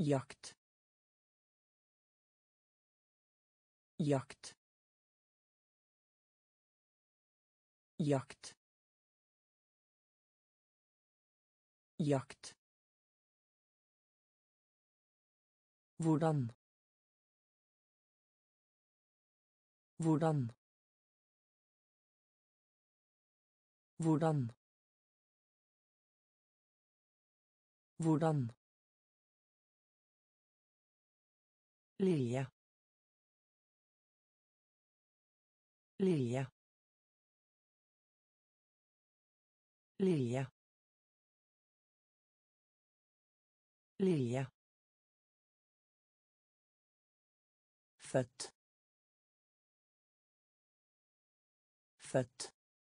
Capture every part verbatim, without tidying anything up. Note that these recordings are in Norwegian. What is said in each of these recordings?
jakt jakt jakt jakt hvordan hvordan hvordan hvordan Lilje Lilje Lilje Lilje født født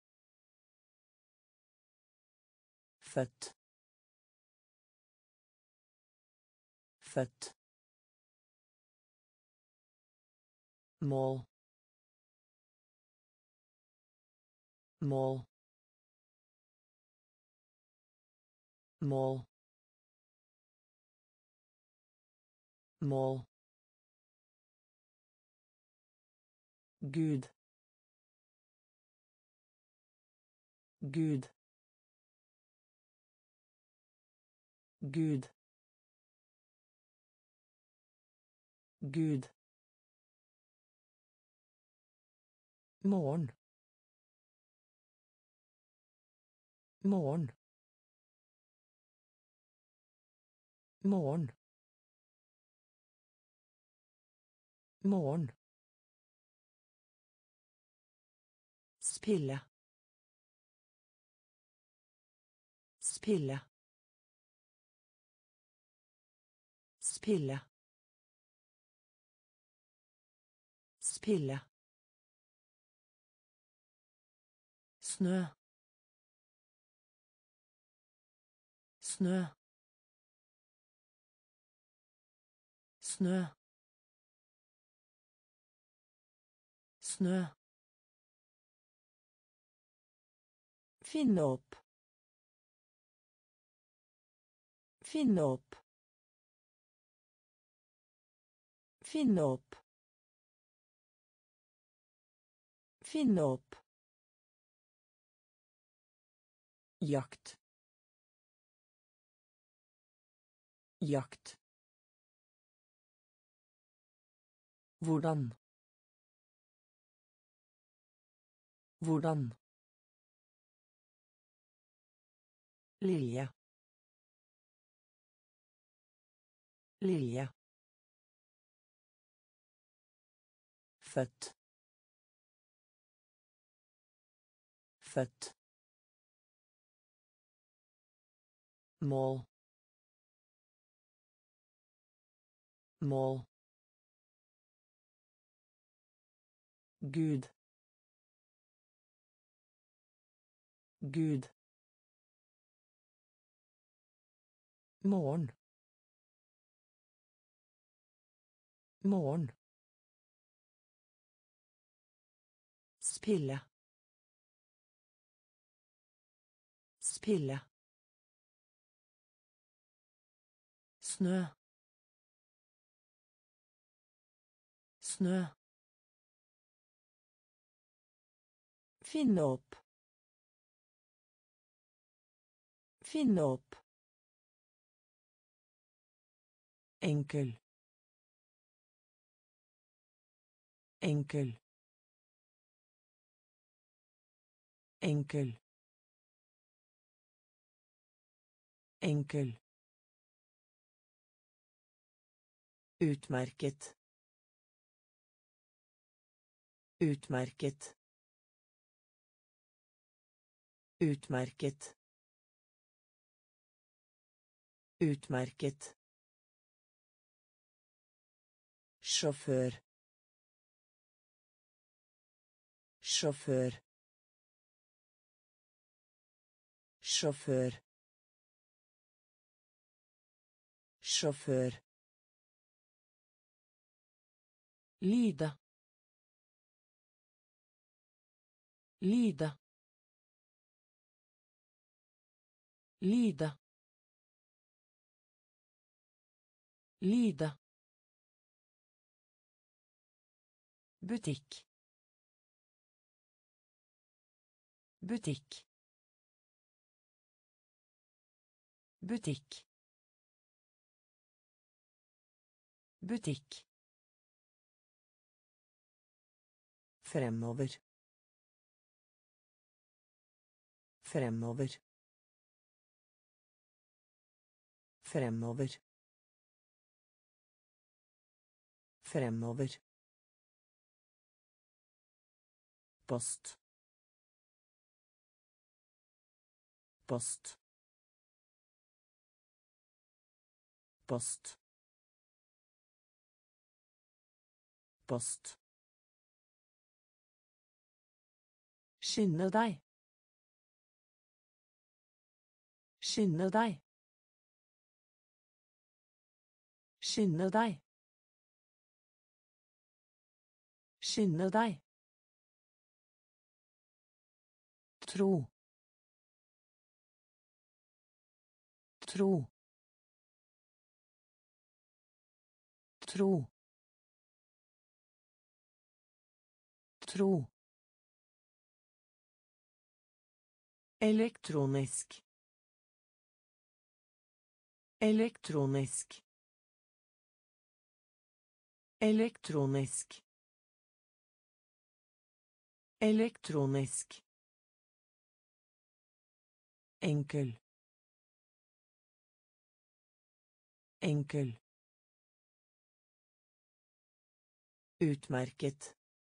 født født mål mål mål mål Gud Gud Gud Gud morgen morgen morgen morgen spille spille spille spille snø snø snø snø finne opp finne opp finne opp finne opp jakt jakt hvordan hvordan Lilje Lilje født født mål mål Gud Gud morgen morgen spille spille snø snø finne opp finne opp enkel enkel enkel enkel utmerket utmerket utmerket utmerket sjåfør sjåfør sjåfør sjåfør lide lide lide Lide. Butikk. Butikk. Butikk. Butikk. Fremover. Fremover. Fremover. Fremover. Post. Post. Post. Post. Skynde deg. Skynde deg. Skynde deg. Skynde deg. Tro. Tro. Tro. Tro. Elektronisk. Elektronisk. Elektronisk. Elektronisk. Enkel. Enkel. Utmerket.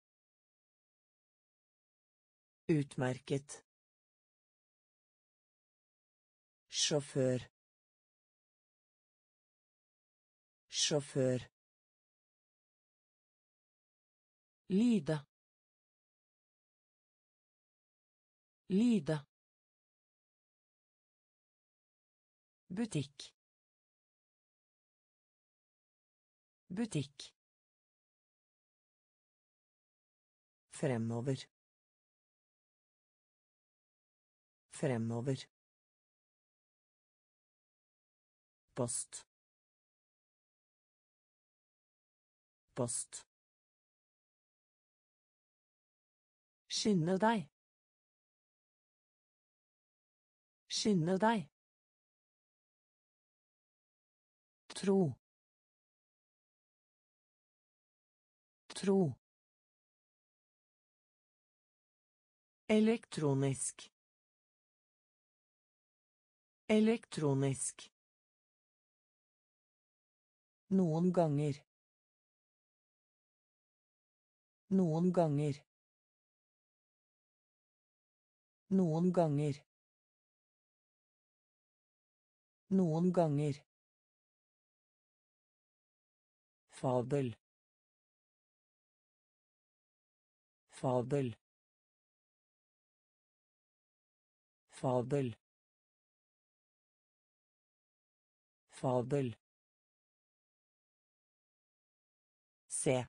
Utmerket. Sjåfør. Sjåfør. Lide. Lide. Butikk. Butikk. Fremover. Fremover. Post. Post. Skynde deg. Skynde deg. Tro. Tro. Elektronisk. Elektronisk. Noen ganger. Noen ganger. Noen ganger. Noen ganger. Fabel. Fabel. Fabel. Fabel. Se.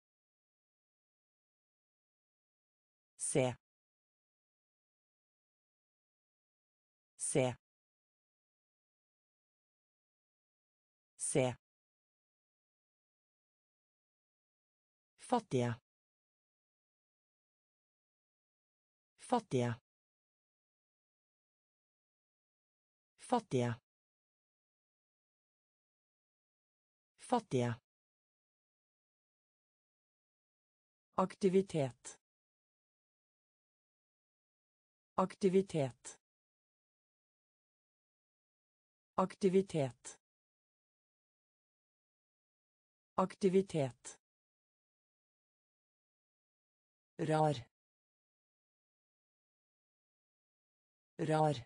Se. Se. Se. Fattige. Fattige. Fattige. Fattige. Aktivitet. Aktivitet. Aktivitet. Aktivitet. Rar. Rar.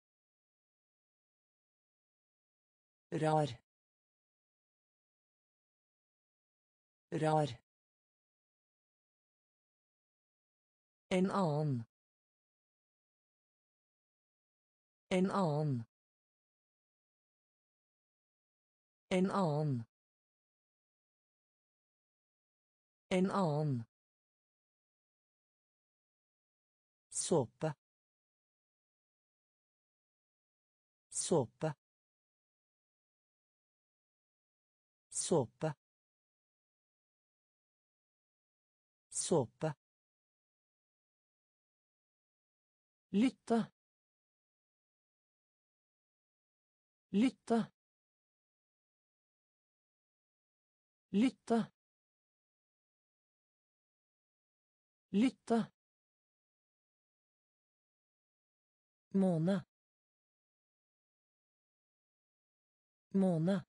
Rar. Rar. En annen. En annen. En annen. En annen. Såpe. Såpe. såpe, såpe, lytte, lytte, lytte, lytte, måne, måne,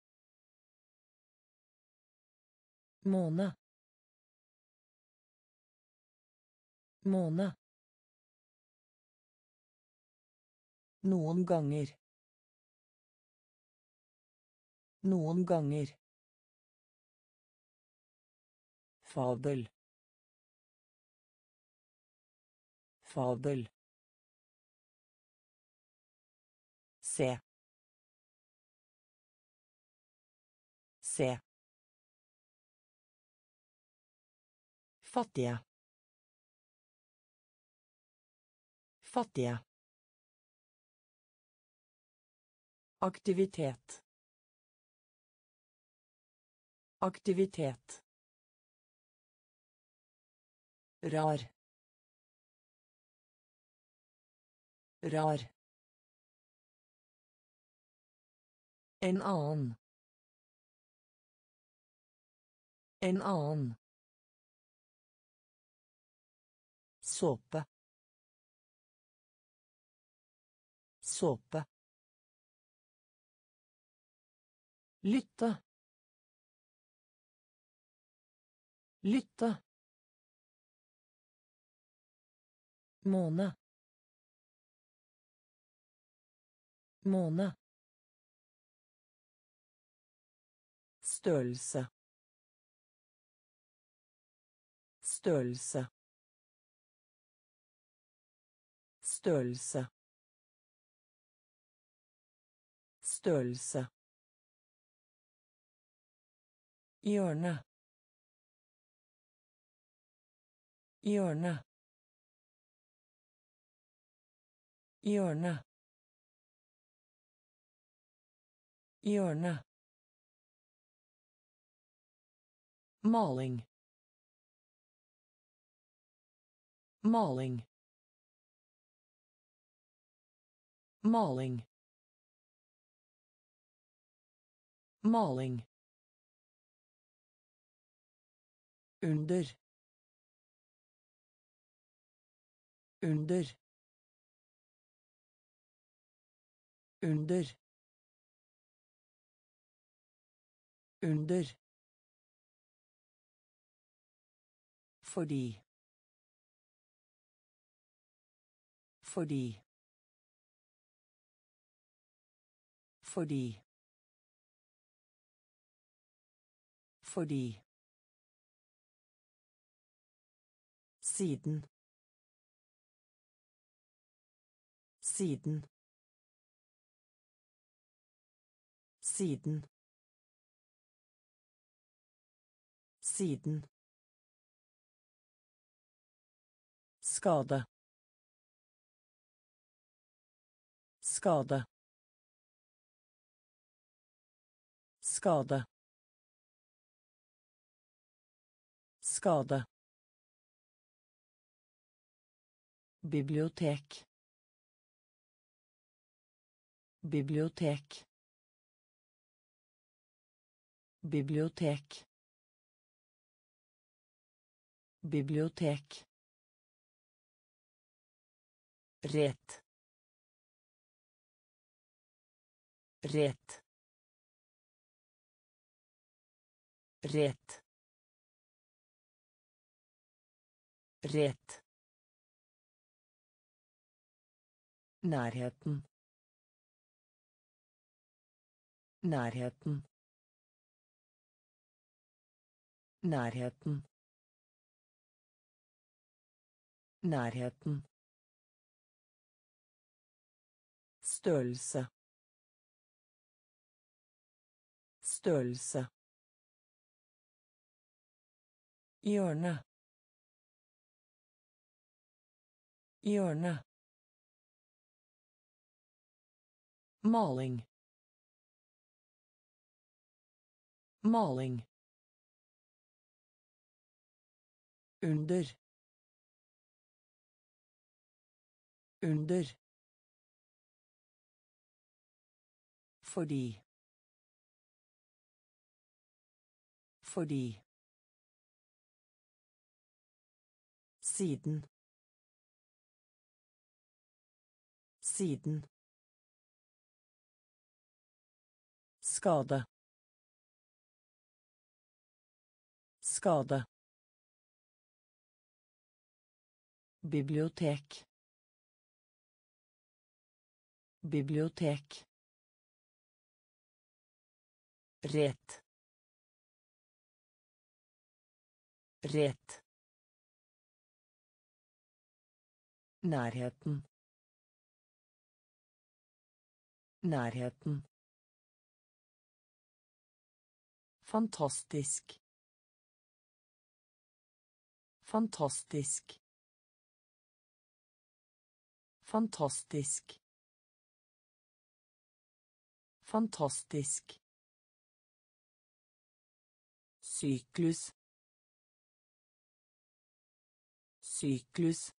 måne, måne, noen ganger, noen ganger, fabel, fabel, se, se, fattige, fattige, aktivitet, aktivitet, rar, rar, en annen, en annen, såpe, såpe, lytte, lytte, måne, måne, størrelse, størrelse, størrelse, størrelse, hjørne, hjørne, hjørne, hjørne, maling, maling, maling, maling, under, under, under, under, fordi, fordi, fordi, fordi, siden, siden, siden, siden, skade, skade, skade, skade, bibliotek, bibliotek, bibliotek, bibliotek, rett, rett, rett, rett, nærheten, nærheten, nærheten, nærheten, størrelse, størrelse, hjørne, hjørne, maling, Maling. Under. Under. Fordi. Fordi. Siden. Siden. Skade. Skade. Bibliotek. Bibliotek. Rett. Rett. Nærheten. Nærheten. Fantastisk. Fantastisk. Fantastisk. Fantastisk. Syklus. Syklus.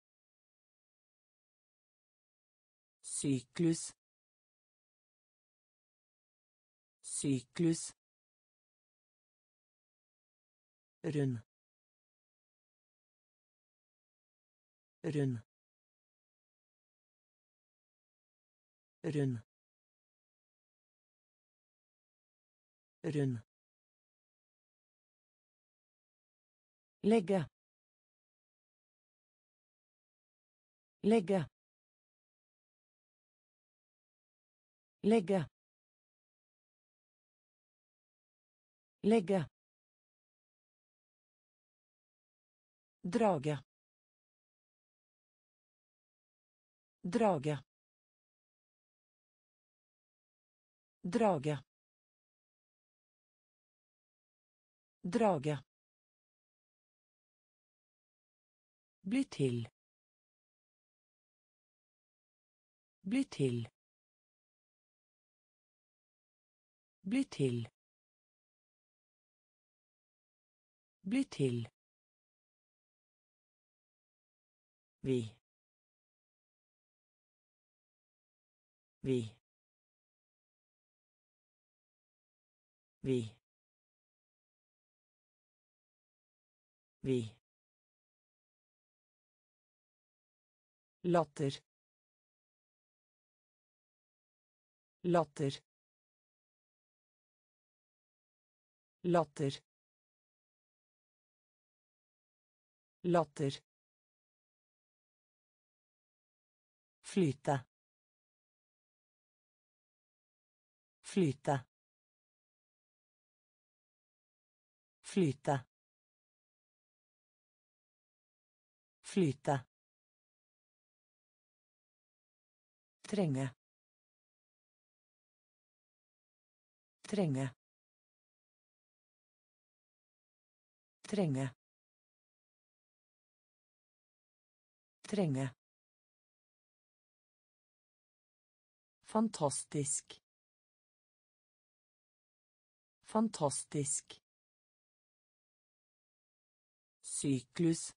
Syklus. Syklus. Rund. Rund. Rund. Rund. Legge. Legge. Legge. Legge. Drage. Drage. Drage. Drage. Bli til. Bli til. Bli til. Bli til. Vi. Vi. Vi. Vi. Latter. Latter. Latter. Latter. Flyte. Flyte. Flyte. Flyte. Trenge. Trenge. Trenge. Trenge. Fantastisk. Fantastisk. Syklus.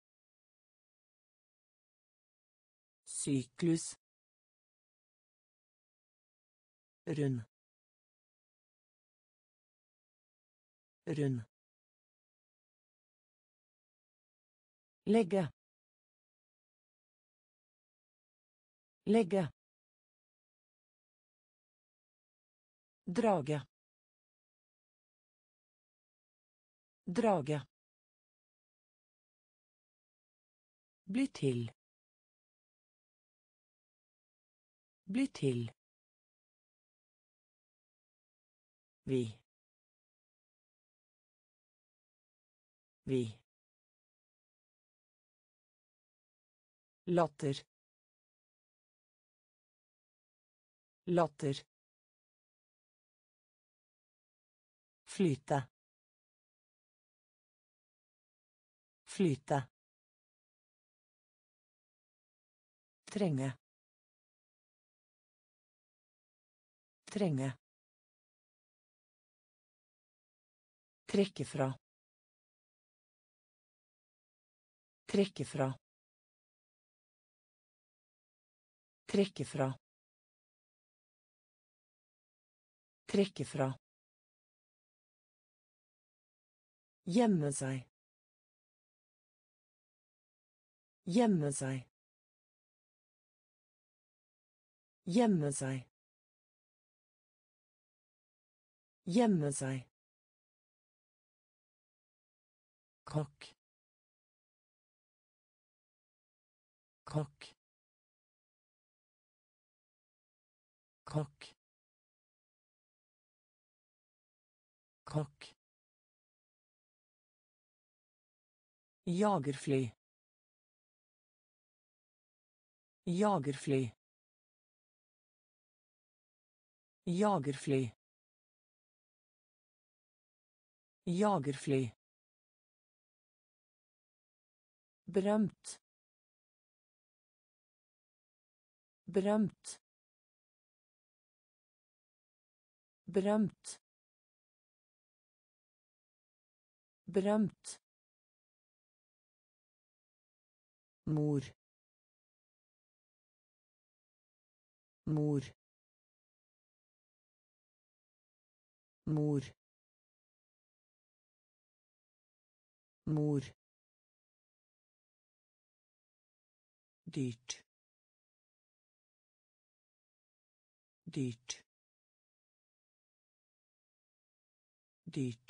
Syklus. Rund. Rund. Legge. Legge. Drage. Drage. Bli til. Bli til. Vi. Vi. Latter. Latter. Flyte. Flyte. Trenge. Trenge. Trekke fra. Trekke fra. Trekke fra. Trekke fra. Gjemme seg. Gjemme seg. Gjemme seg. Gjemme seg. Kokk. Kokk. Kokk. Kokk. Jagerfly. Jagerfly. Jagerfly. Jagerfly. Berømt. Berømt. Berømt. Berømt. Mor. Mor. Mor. Mor. Dyrt. Dyrt. Dyrt.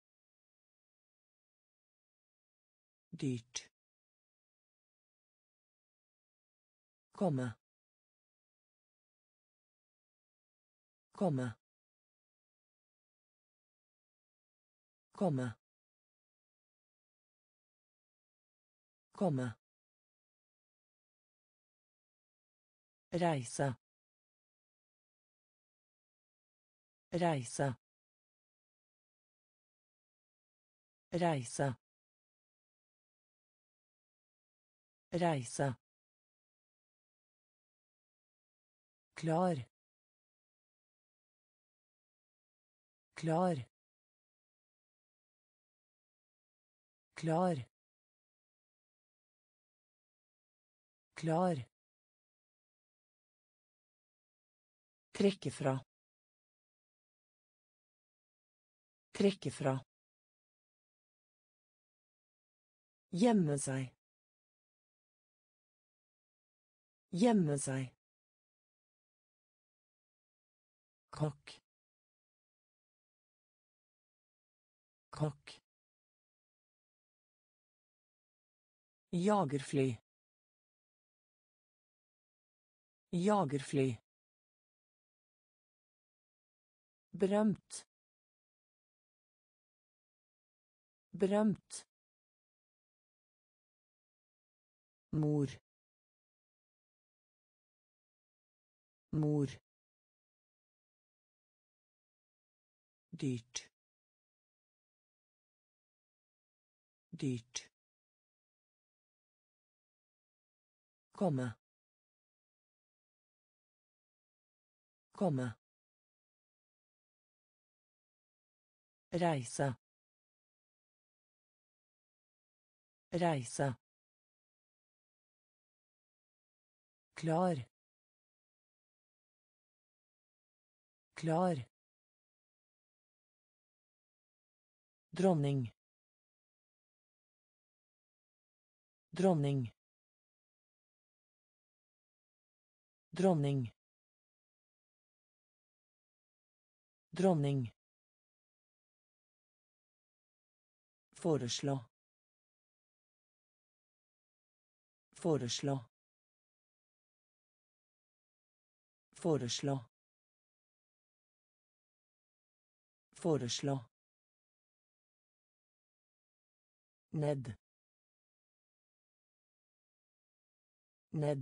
Dyrt. Komme. Komme. Komme. Komme. Reise. Reise. Reise. Reise. Klar. Klar. Klar. Klar. Trekke fra. Trekke fra. Gjemme seg. Gjemme seg. Kokk. Kokk. Jagerfly. Jagerfly. Berømt. Berømt. Mor. Mor. Dyrt. Dyrt. Komme. Komme. Reise. Reise. Klar. Klar. Dronning. Dronning. Dronning. Dronning. Foreslå. Foreslå. Foreslå. Foreslå. Ned. Ned.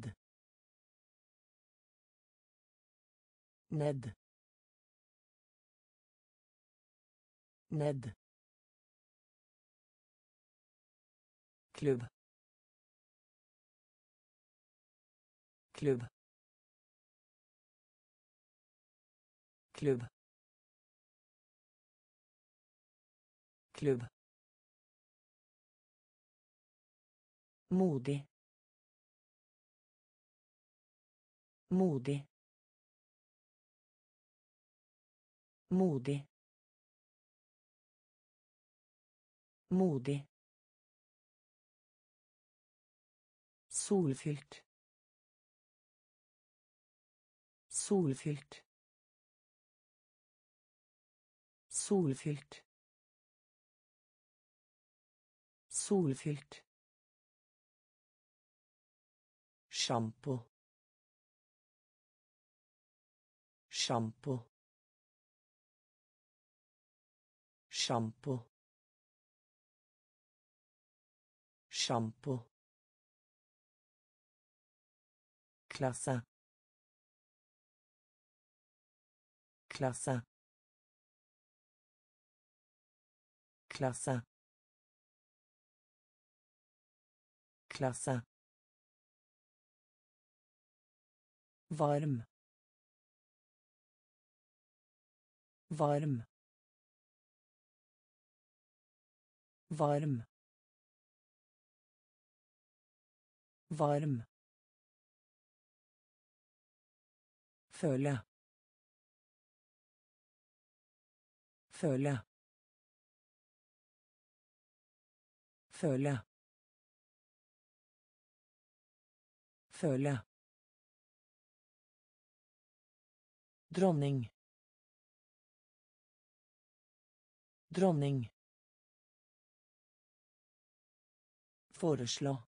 Ned. Ned. Klubb. Klubb. Klubb. klubb, modig, modig, modig, modig, solfylt, solfylt, solfylt, solfylt, shampoo, shampoo, shampoo, shampoo, klasse, klasse, klasse, klasse, varm, varm, varm, varm, føle, føle, føle, føle, dronning, dronning, foreslå,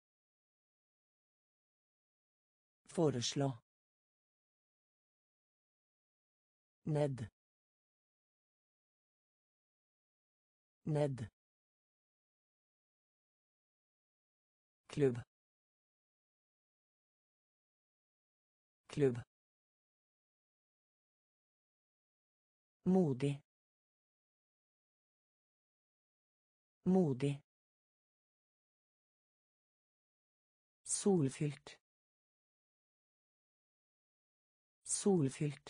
foreslå, ned, ned, klubb, klubb, modig, modig, solfylt, solfylt,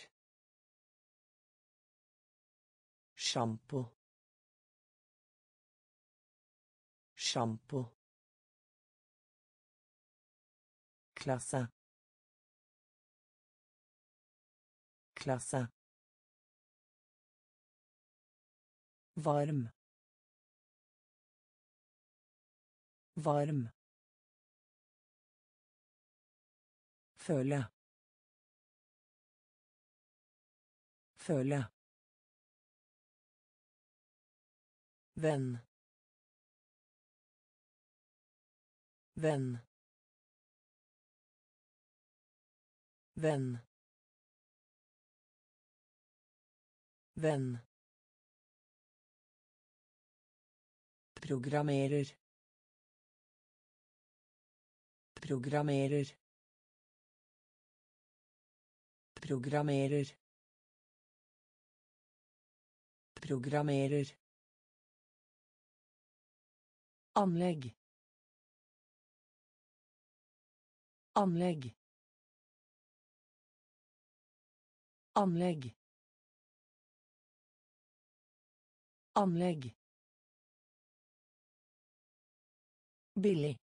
shampoo, shampoo, klasse, klasse, varm, varm, føle, føle, venn, venn, venn, venn, programmerer, programmerer, programmerer, programmerer, anlegg, anlegg, anlegg, anlegg, billig,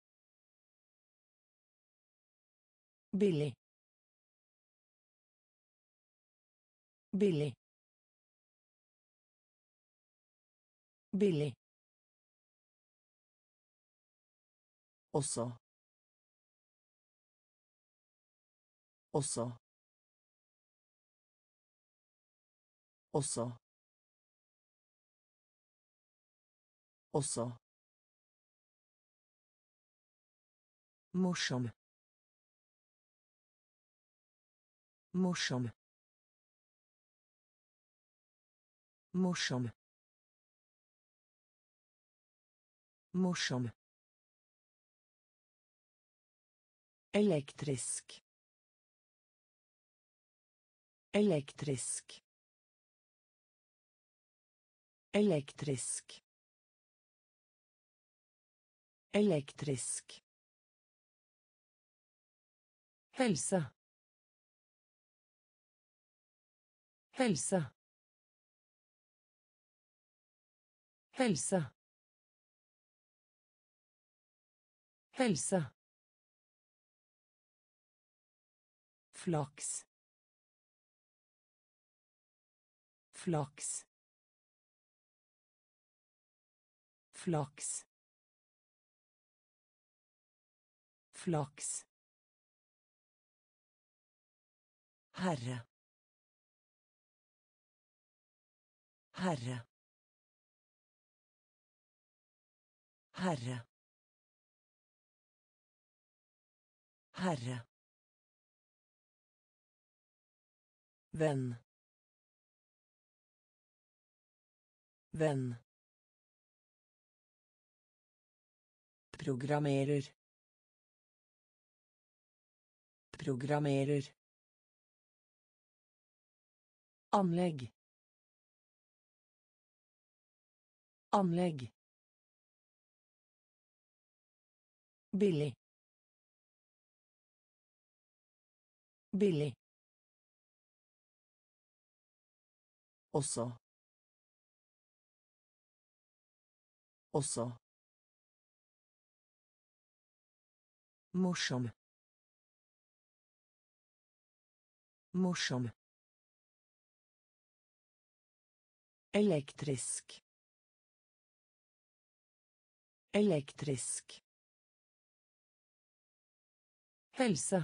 billig, billig, billig, også, også, også, også, morsom, morsom, morsom, morsom, elektrisk, elektrisk, elektrisk, elektrisk, helse, helse, Helse. Helse. Flaks. Flaks. Flaks. Flaks. Herre. Herre. Herre. Herre. Venn. Venn. Programmerer. Programmerer. Anlegg. Anlegg. Billig. Billig. Også. Også. Morsom. Morsom. Elektrisk. Elektrisk. Helse.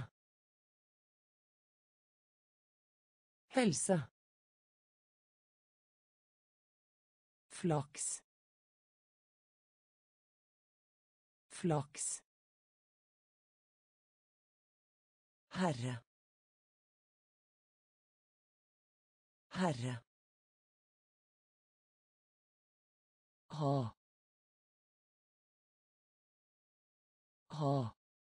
Helse. Flaks. Flaks. Herre. Herre. Ha. Ha.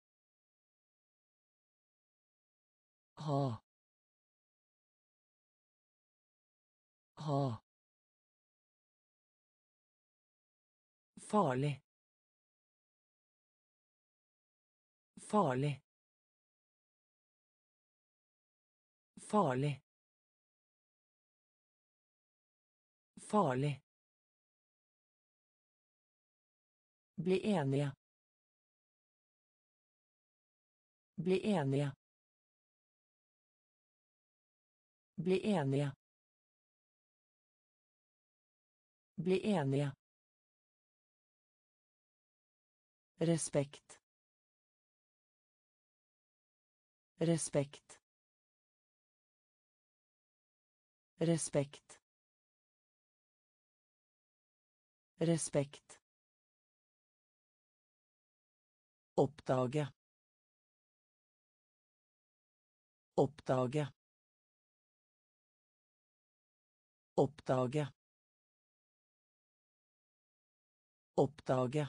Ha. Ha. Farlig. Farlig. Farlig. Farlig. Bli enige. Bli enige. Bli enige. Bli enige. Respekt. Respekt. Respekt. Respekt. Oppdage. Oppdage. Oppdage. Oppdage.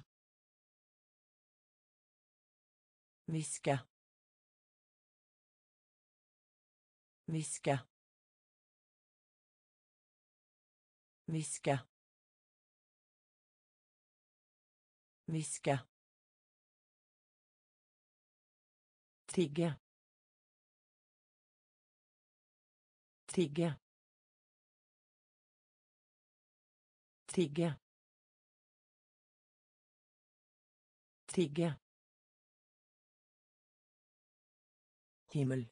Hviske. Hviske. Hviske. Hviske. Tigge. Tigge. Tigge. Tigge. Himmel.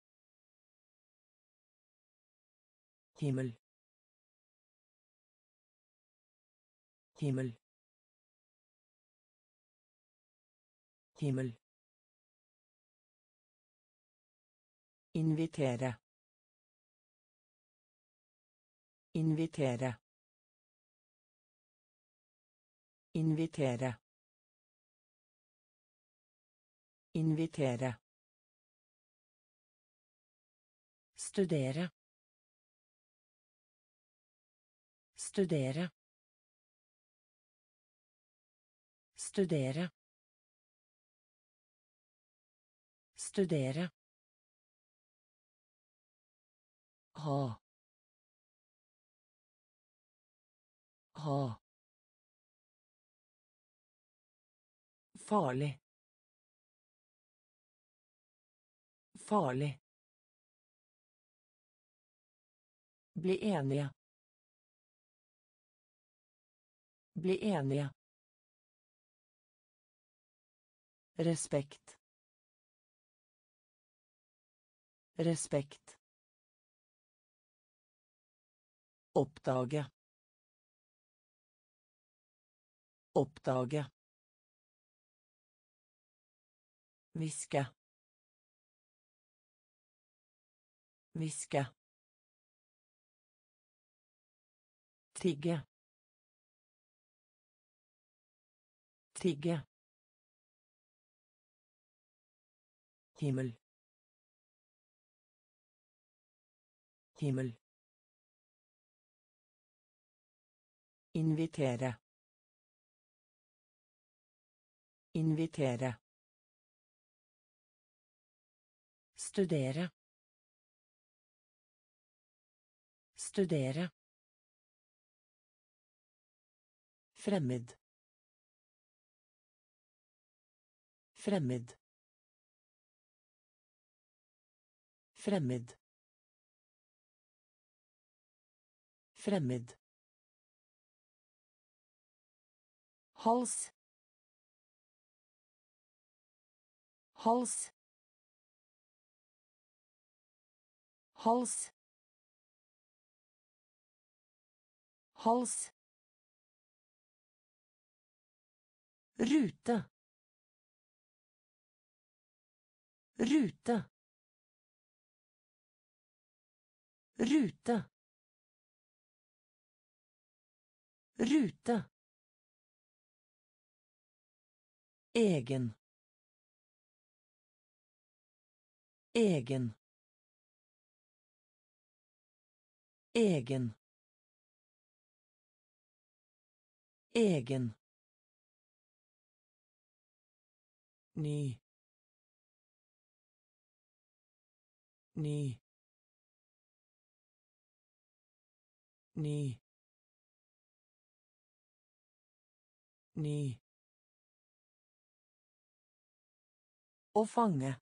Himmel. Himmel. Himmel. Invitere. Invitere. Invitere. Invitere. Studere. Studere. Studere. Studere. Ha. Ha. Farlig. Farlig. Bli enige. Bli enige. Respekt. Respekt. Oppdage. Oppdage. Hviske. Hviske. Tigge. Tigge. Himmel. Himmel. Invitere. Invitere. Studere. Studere. Fremmed. Fremmed. Fremmed. Fremmed. Hals. Hals. Hals. Hals. Rute. Rute. Rute. Rute. Egen. Egen. Egen. Egen. Ny. Ny. Ny. Ny. Å fange.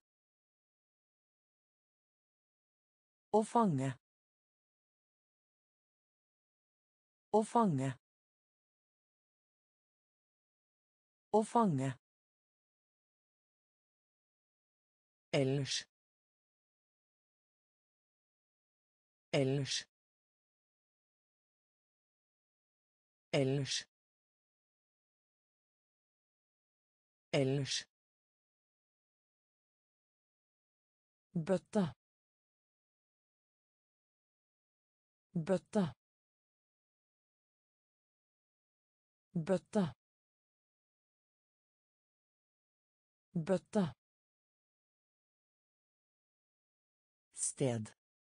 Å fange. Å fange. Å fange. Ellers. Ellers. Ellers. Ellers. Bøtte. Bøtte. Bøtte. Bøtte. Sted.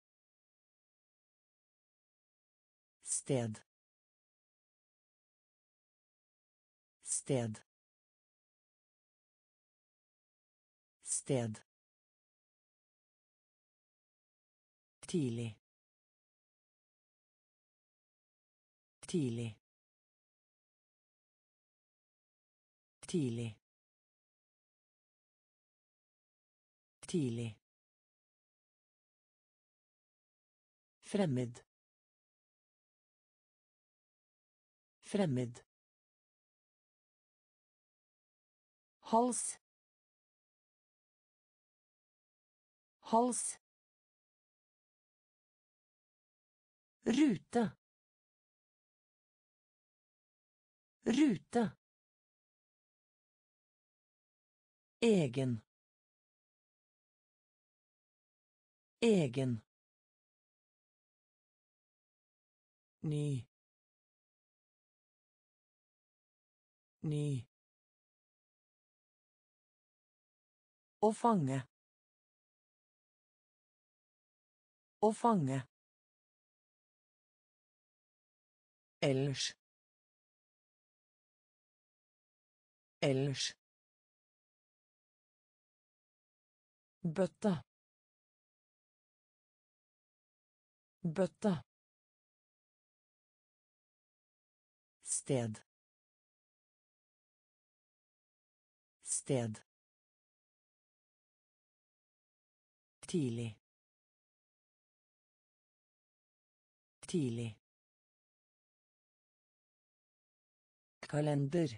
Sted. Sted. Sted. Tidlig. Tidlig. Tidlig. Tidlig. Fremmed. Fremmed. Hals. Hals. Rute. Rute. Egen. Egen. Ny. Ny. Å fange. Å fange. Ellers. Ellers. Bøtte. Bøtte. Sted. Sted. Tidlig. Tidlig. kalender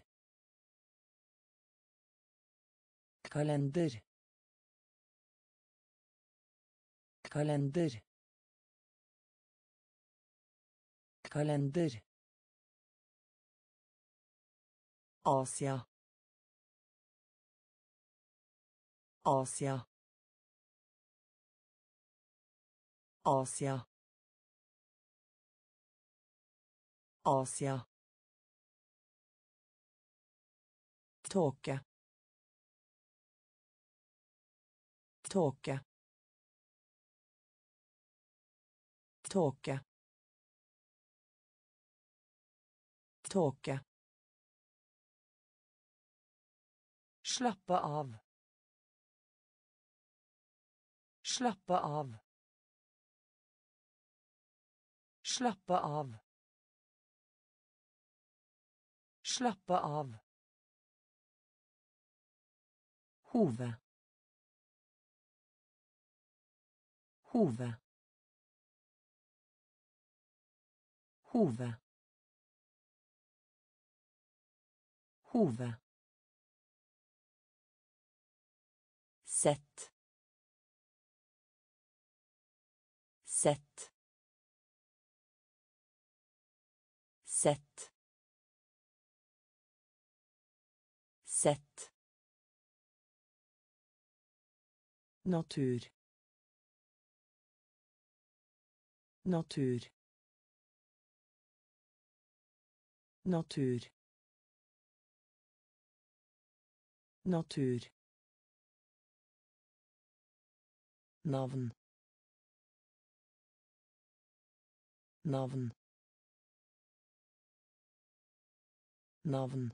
kalender kalender kalender Asia Asia Asia Asia tåke tåke tåke tåke slappe av slappe av slappe av slappe av hove hove hove hove sett sett sett sett natur natur natur natur navn navn navn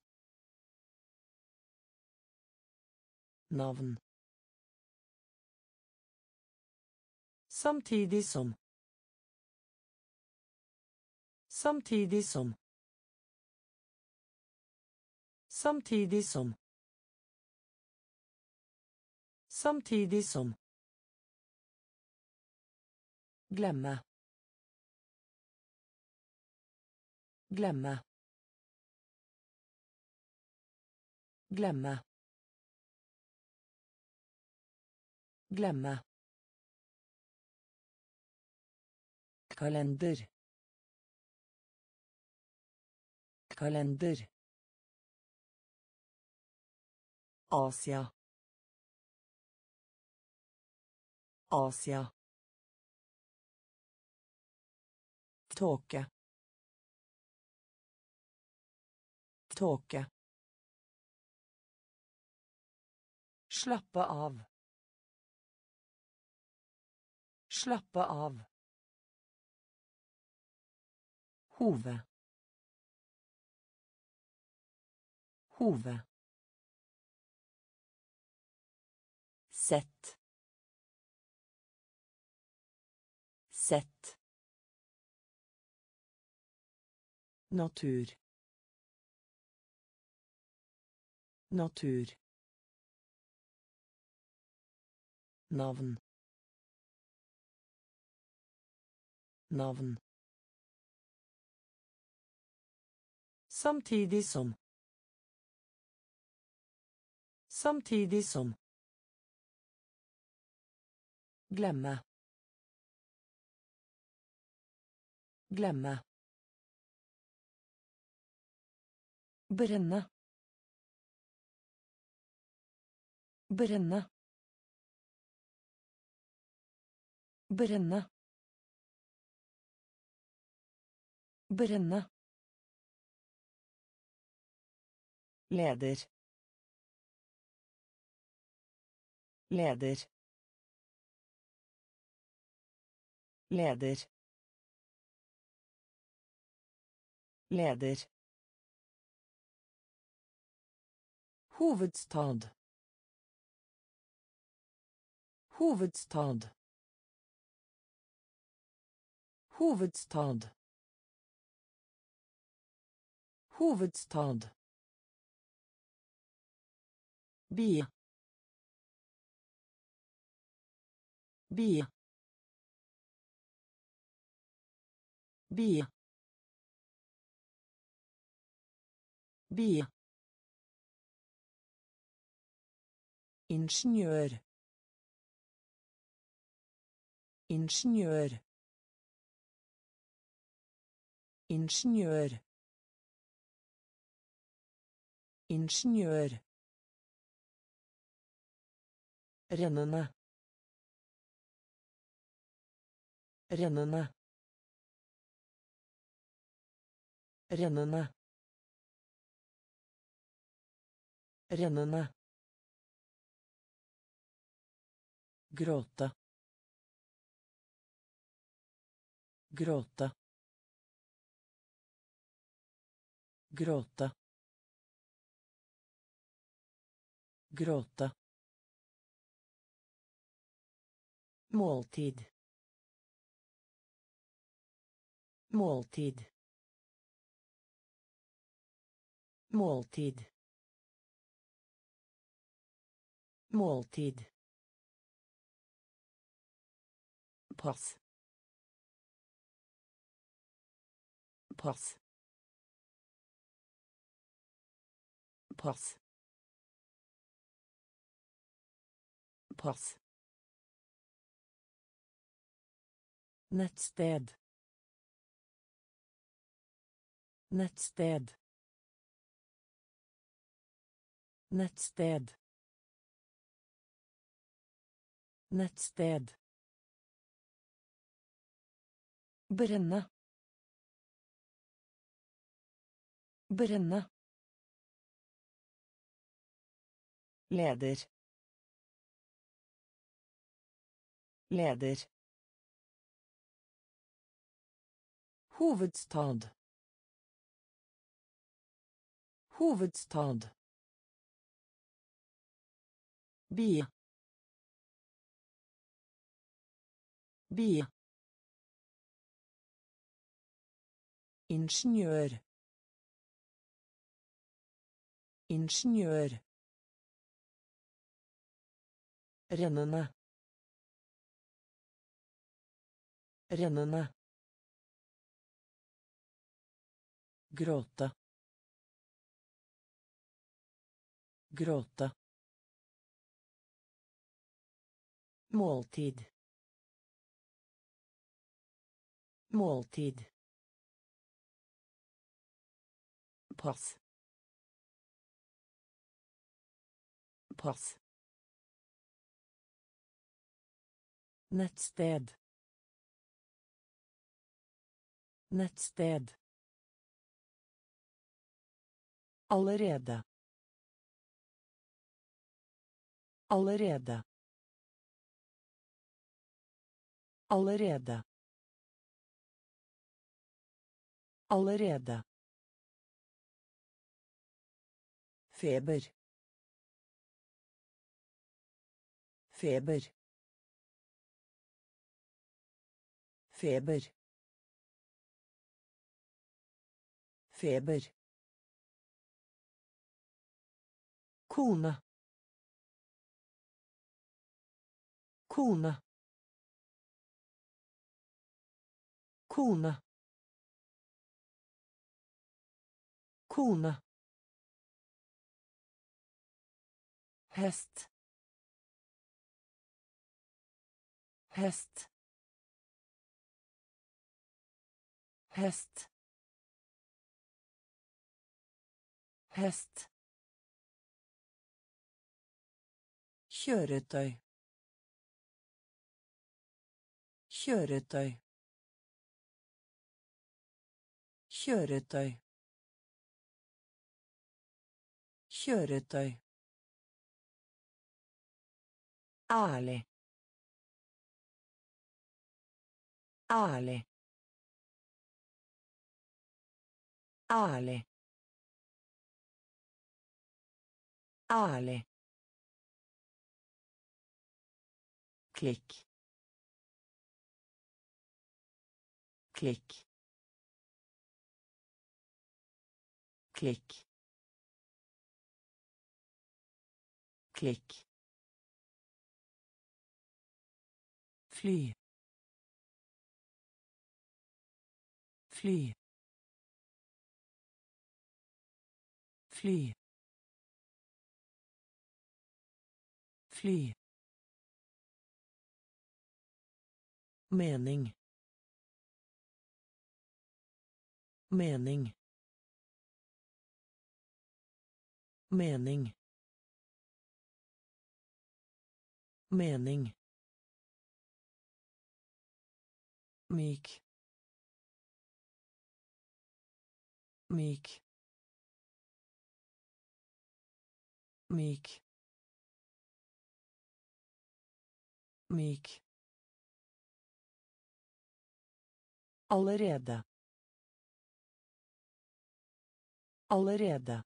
navn samtidig som samtidig som samtidig som samtidig som glemme glemme glemme glemme kalender kalender Asia Asia tåke tåke slappe av slappe av hove hove sett sett natur natur navn navn samtidig som samtidig som glemme glemme brenne brenne brenne brenne leder leder leder leder hovedstad hovedstad hovedstad hovedstad bi bi bi Bie. Ingeniør. Ingeniør. Ingeniør. Ingeniør. Rennende. Rennende. Rennende. Rennende. Gråte. Gråte. Gråte. Gråte. Måltid. Måltid. Måltid. Måltid. Pass. Pass. Pass. Pass. Nettsted. Nettsted. Nettsted. Nettsted. Brenne. Brenne. Leder. Leder. Hovedstad. Hovedstad. Bie. Bie. Ingeniør. Ingeniør. Rennende. Rennende. Gråte. Gråte. Måltid. Måltid. Pass. Pass. Nettsted. Nettsted. Allerede. Allerede. Allerede. Allerede. Feber. Feber. Feber. Feber. Kone. Kone. Kone. Kone. Hest. Hest. Hest. Hest. Kjøretøy. Kjøretøy. Kjøretøy. Kjøretøy. Ærlig. Ærlig. Ærlig. Ærlig. Klikk. Klikk. Klikk. Klikk. Fly. Fly. fly, fly, mening, mening, mening, mening, myk, myk, myk, myk, allerede, allerede,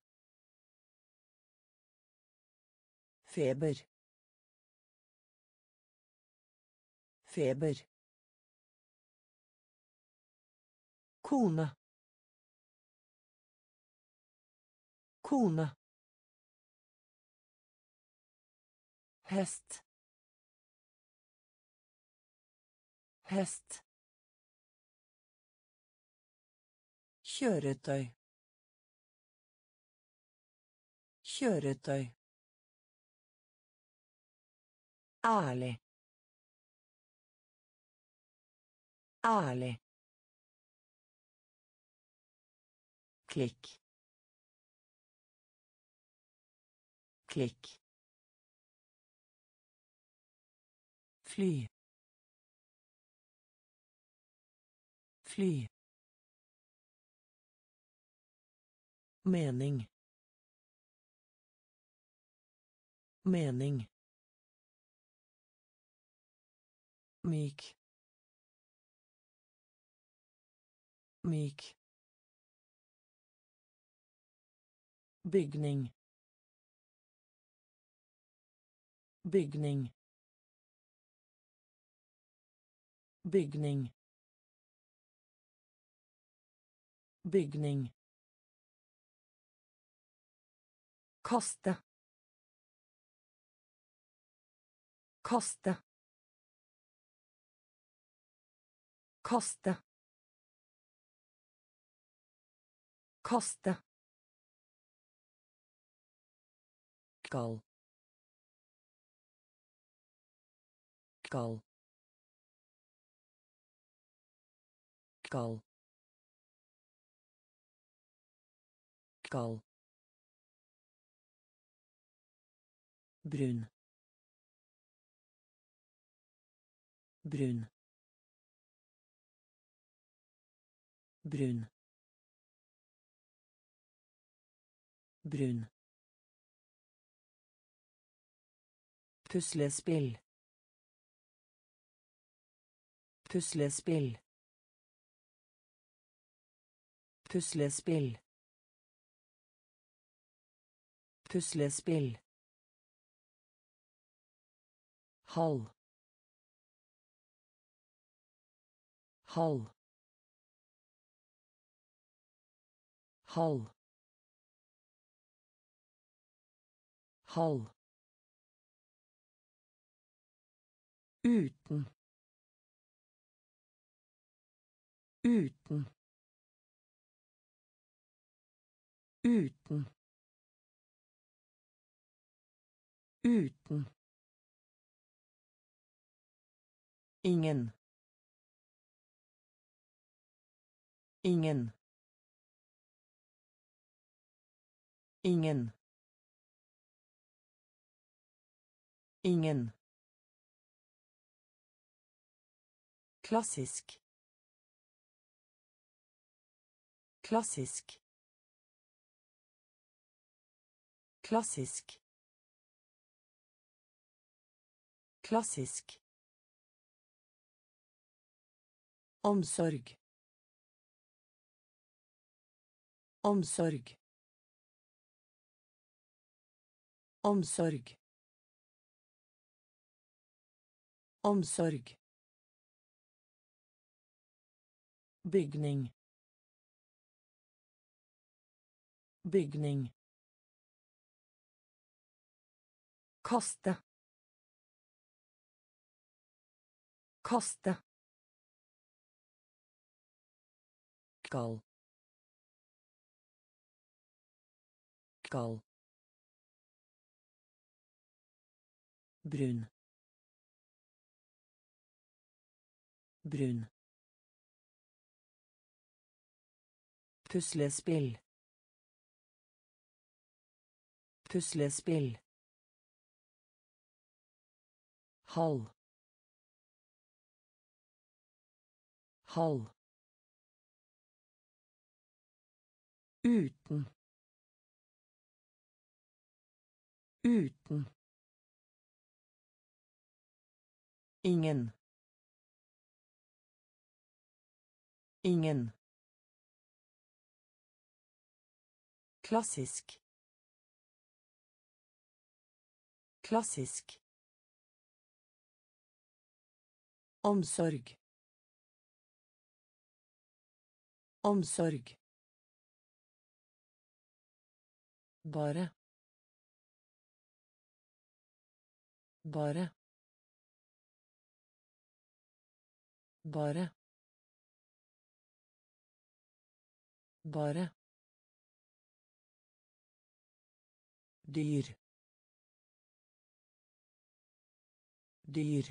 feber, feber, kone, kone, hest, hest, kjøretøy, kjøretøy, ærlig, ærlig, klikk, klikk, fly, fly, mening, mening, myk, myk, bygning, bygning, bygning, bygning, kaste, kaste, kaste, kaste, skal, skal, skal, skal, brun, brun, brun, brun, puslespill, puslespill, puslespill, puslespill, halv, halv, halv, halv, uten, uten, uten, uten, ingen, ingen, ingen, ingen, klassisk, klassisk, klassisk, klassisk, omsorg, omsorg, omsorg, omsorg, bygning, bygning, kaste, kaste, skal, Skal. Brun. Brun. Puslespill. Puslespill. Halv. Halv. Uten. Uten. Ingen. Ingen. Klassisk. Klassisk. Omsorg. Omsorg. Bare. Bare. Bare. Bare. Dyr. Dyr.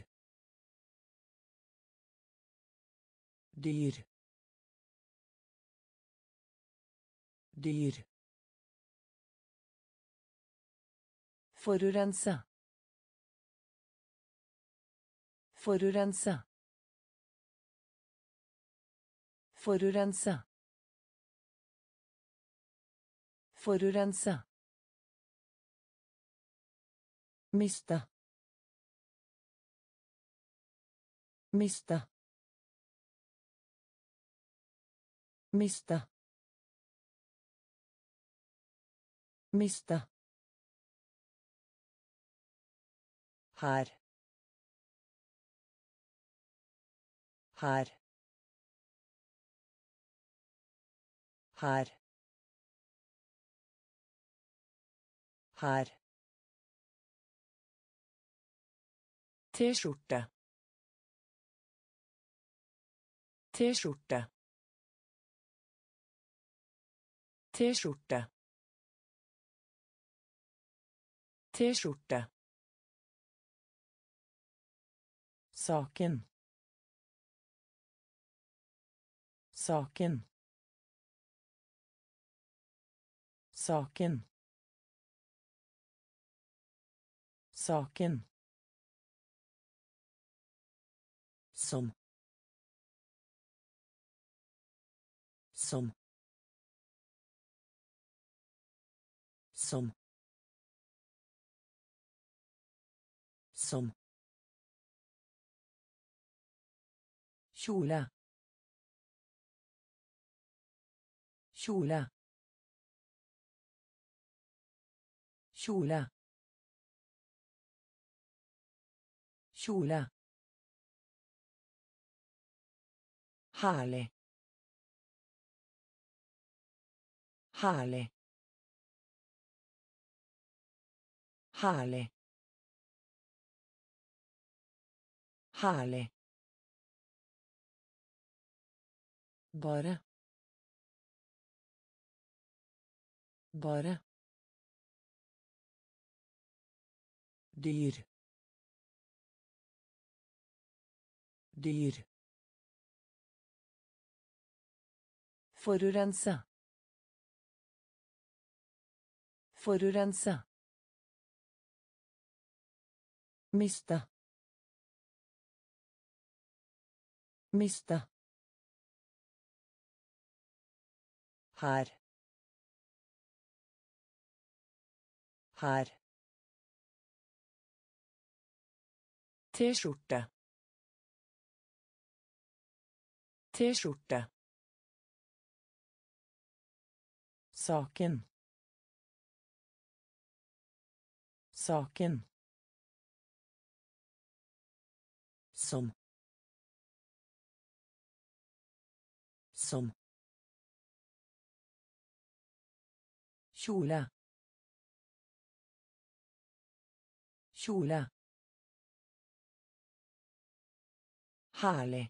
Dyr. Dyr. Forurense. Forurense. Forurense. Forurense. Miste. Miste. Miste. Miste. Her. Her. Her. Her. T-skjorte. T-skjorte. T-skjorte. T-skjorte. Saken. Saken. Saken. Saken. Som. Som. Som. Som. Kjole. Kjole. Kjole. Kjole. Herlig. Herlig. Herlig. Herlig. Bare. Bare. Dyr. Dyr. Forurense. Forurense. Miste. Miste. Her. Her. T-skjorte. T-skjorte. Saken. Saken. Som. Som. Kjole. Kjole. Herlig.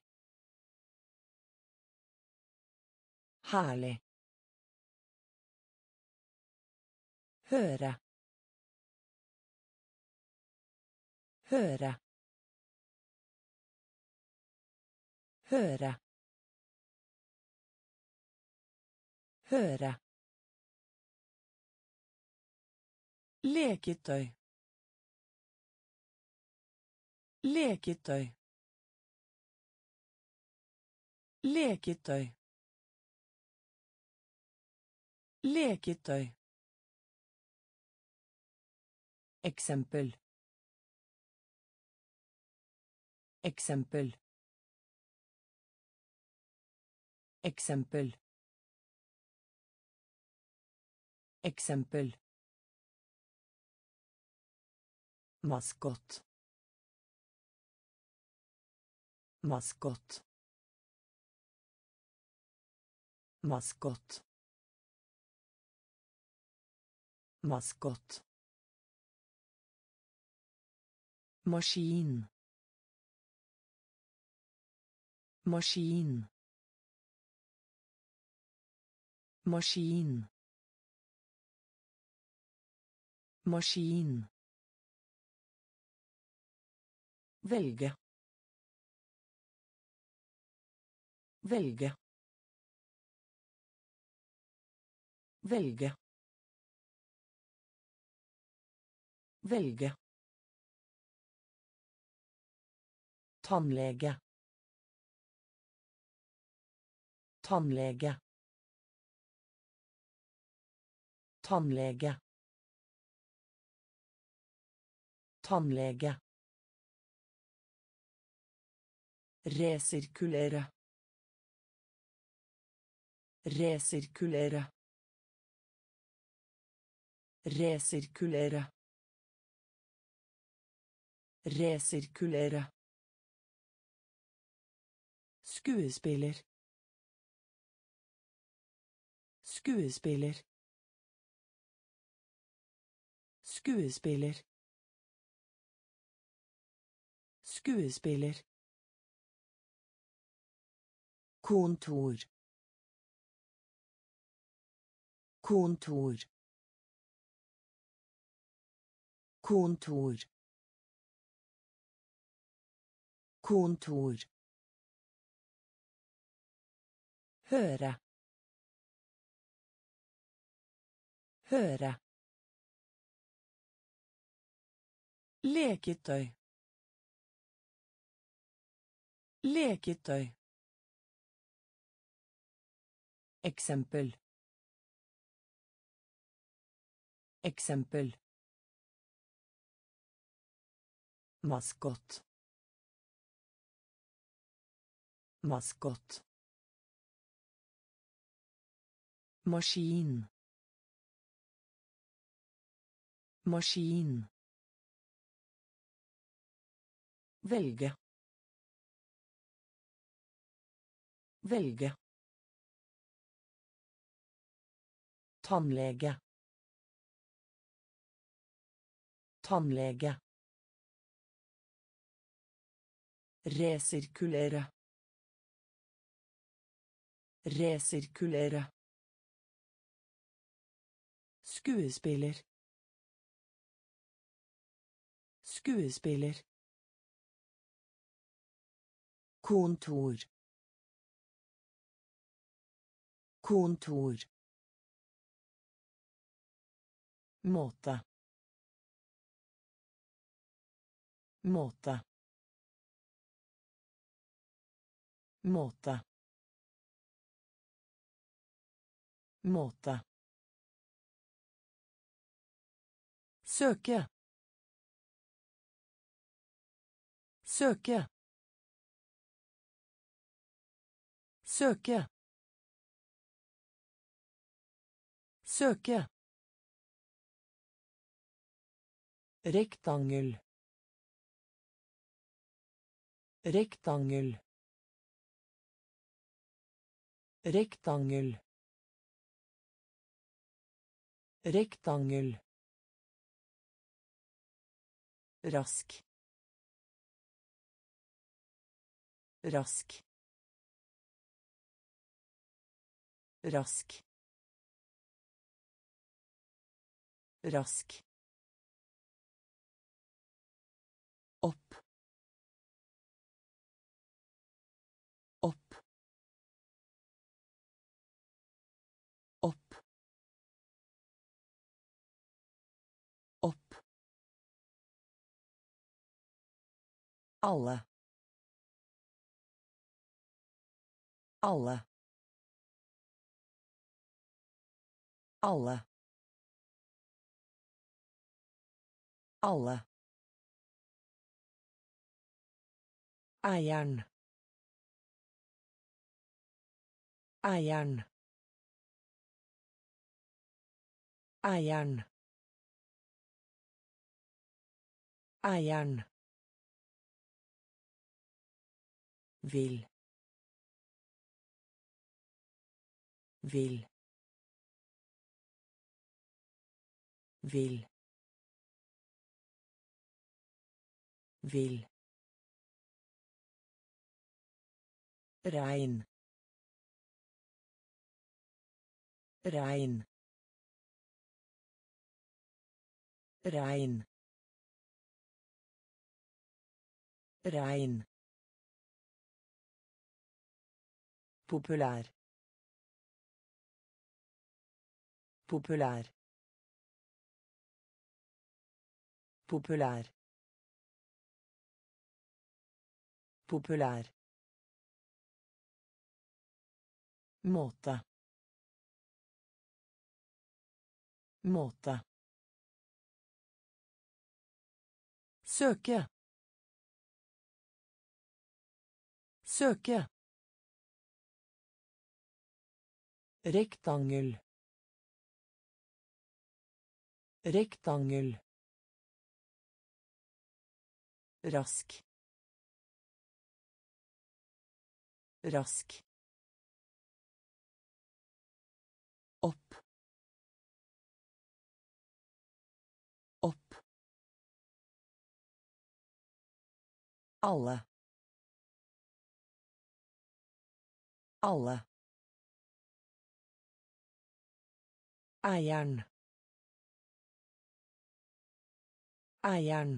Herlig. Høre. Høre. Høre. Høre. Leketøy. Leketøy. Leketøy. Leketøy. Eksempel. Eksempel. Eksempel. Eksempel. Maskott. Maskott. Maskott. Maskott. Maskin. Maskin. Maskin. Maskin. Velge. Velge. Velge. Velge. Tannlege. Tannlege. Tannlege. Tannlege. Resirkulere. Resirkulere. Resirkulere. Resirkulere. Skuespiller. Skuespiller. Skuespiller. Skuespiller. Kontor. Kontor. Kontor. Kontor. Høre. Høre. Leketøy. Leketøy. Eksempel. Eksempel. Maskott. Maskott. Maskin. Maskin. Velge. Velge. Tannlege. Tannlege. Resirkulere. Resirkulere. Skuespiller. Skuespiller. Kontor. Kontor. Måte. Måte. Måte. Måte. Søke. Søke. Søke. Søke. Rektangel. Rektangel. Rektangel. Rektangel. Rask. Rask. Rask. Rask. Opp. Opp. Opp. Opp. Alle. Alle. Alle. Alle. Eieren. Eieren. Eieren. Eieren. Vil. Vil. Vil. Vil. Regn. Regn. Regn. Regn. Populær. Populær. Populær. Populær. Måte. Måte. Søke. Søke. Rektangel. Rektangel. Rask. Rask. Opp. Opp. Alle. Alle. Eieren. Eieren.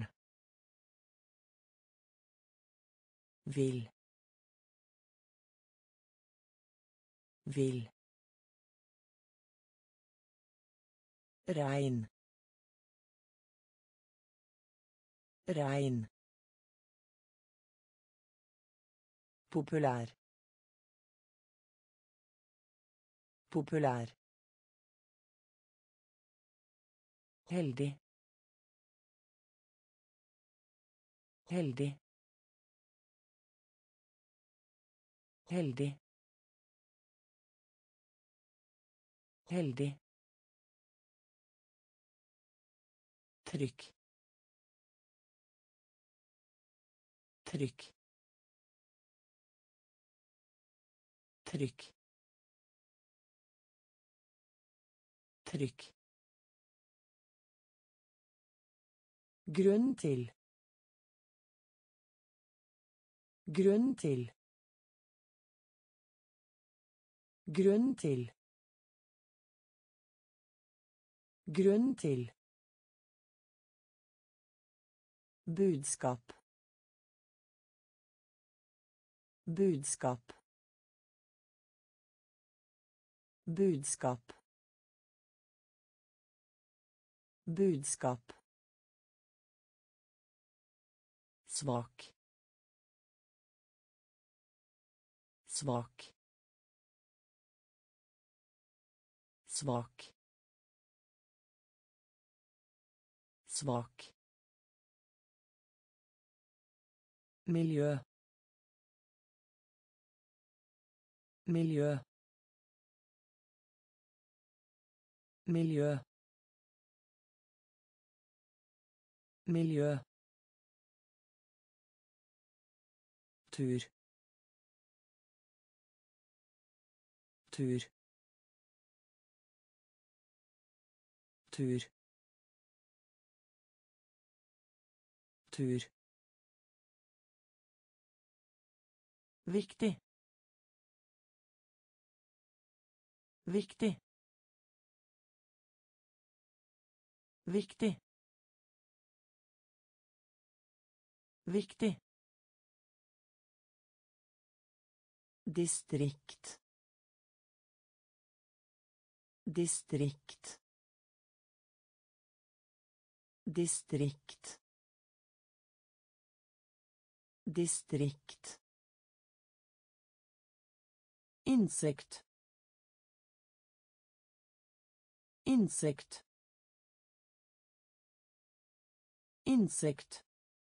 Vil. Vil. Regn. Regn. Populær. Populær. Heldig. Heldig. Heldig. Heldig. Trykk. Trykk. Trykk. Trykk. Grunn til. Grunn til. Grunn til. Grunn til. Budskap. Budskap. Budskap. Budskap. Svak. Svak. Svak. Svak. Miljø. Miljø. Miljø. Miljø. Tur. Tur. Tur. Tur. Viktig. Viktig. Viktig. Viktig. Distrikt. Distrikt. Distrikt. Distrikt. Insekt. Insekt. Insekt.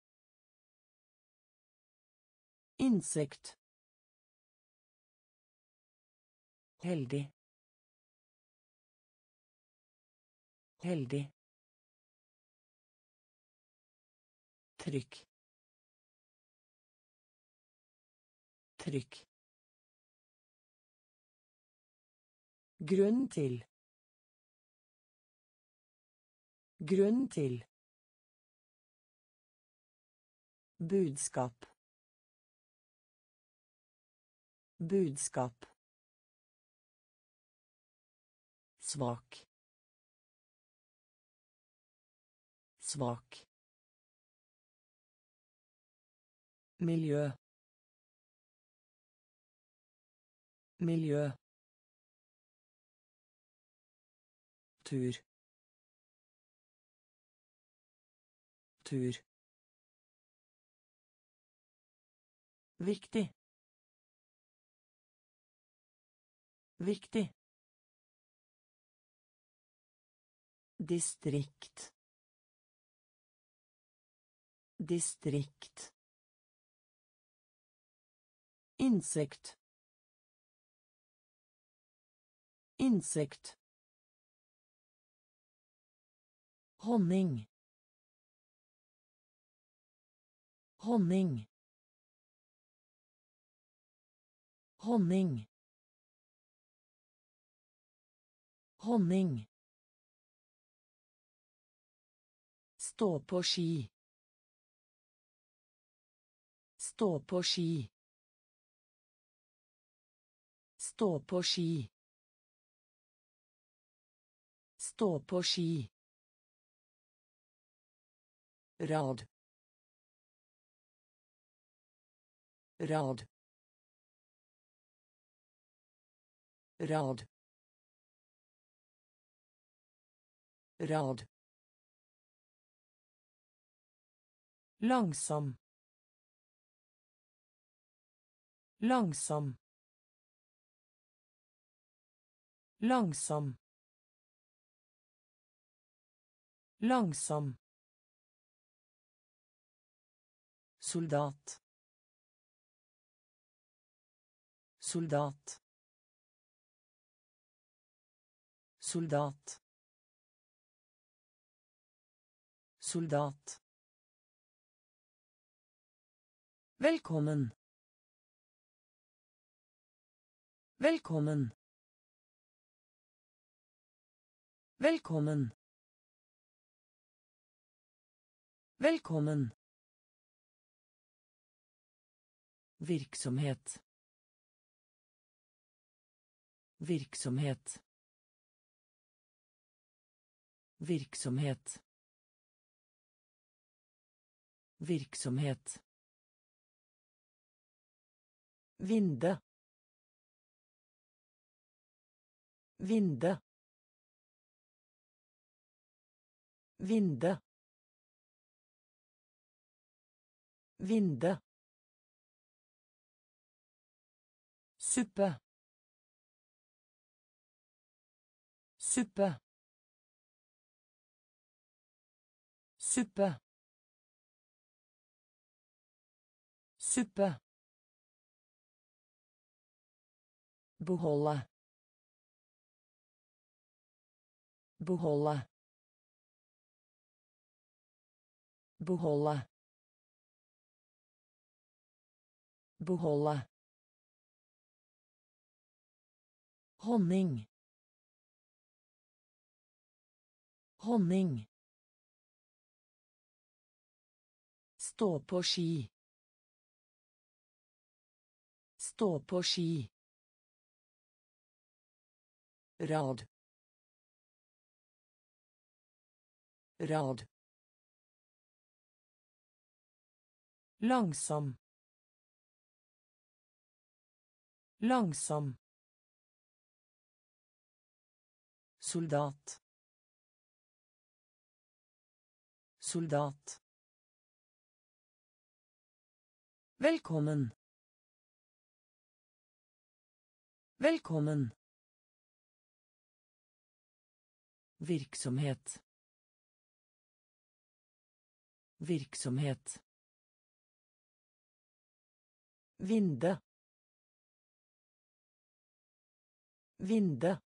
Insekt. Heldig. Heldig. Trykk. Trykk. Grunn til. Grunn til. Budskap. Budskap. Svak. Svak. Miljø. Miljø. Tur. Tur. Viktig. Viktig. Distrikt. Distrikt. Insekt. Insekt. Honning. Honning. Honning. Honning. Stå på ski. Stå på ski. Stå på ski. Stå på ski. Rad. Rad. Rad. Rad. Langsom. Langsom. Langsom. Langsom. Soldat. Soldat. Soldat. Soldat. Velkommen. Velkommen. Velkommen. Velkommen. Virksomhet. Virksomhet. Virksomhet. Virksomhet. Vinde. Vinde. Vinde. Vinde. Suppe. Suppe. Suppe. Suppe. Beholde. Beholde. Beholde. Beholde. Honning. Honning. Stå på ski. Stå på ski. Rad. Rad. Langsom. Langsom. Soldat. Soldat. Velkommen. Velkommen. Virksomhet. Virksomhet. Vinde. Vinde.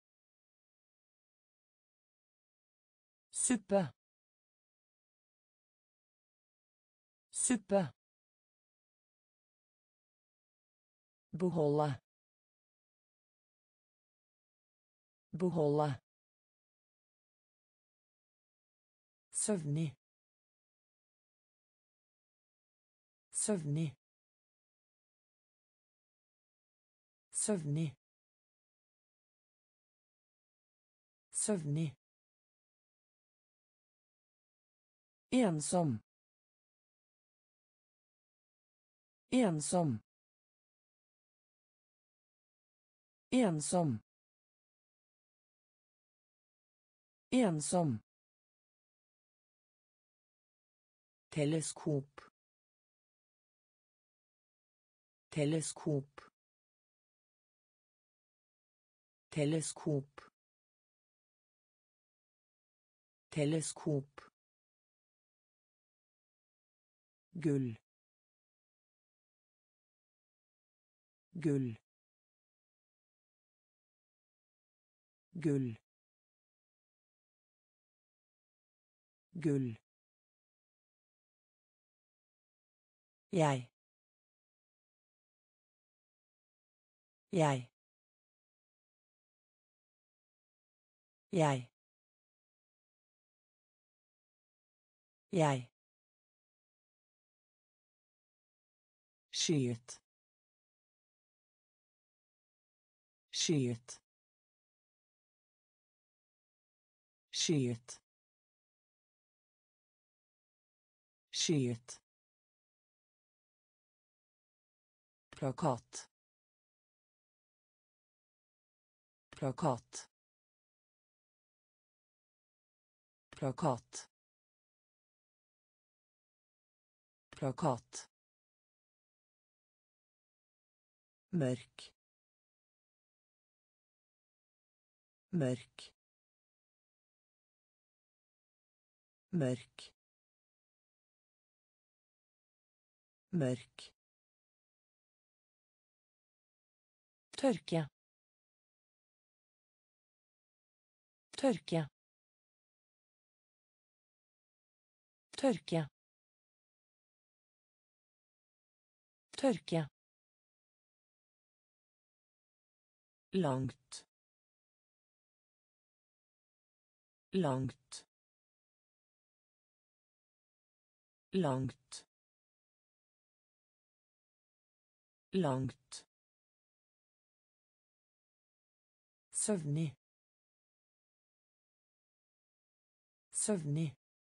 Suppe. Suppe. Beholde. Beholde. Søvnig. Søvnig. Søvnig. Søvnig. Ensom. Ensom. Ensom. Ensom. Teleskop. Teleskop. Teleskop. Teleskop. Gull. Gull. Gull. Gull. Jeg. Jeg. Jeg. Jeg. Skyet. Skyet. Skyet. Skyet. Plakat. Plakat. Plakat. Plakat. Mørk. Mørk. Mørk. Mørk. Tørke. Tørke. Tørke. Tørke. Langt. Langt. Langt. Langt. Søvnig. Søvnig.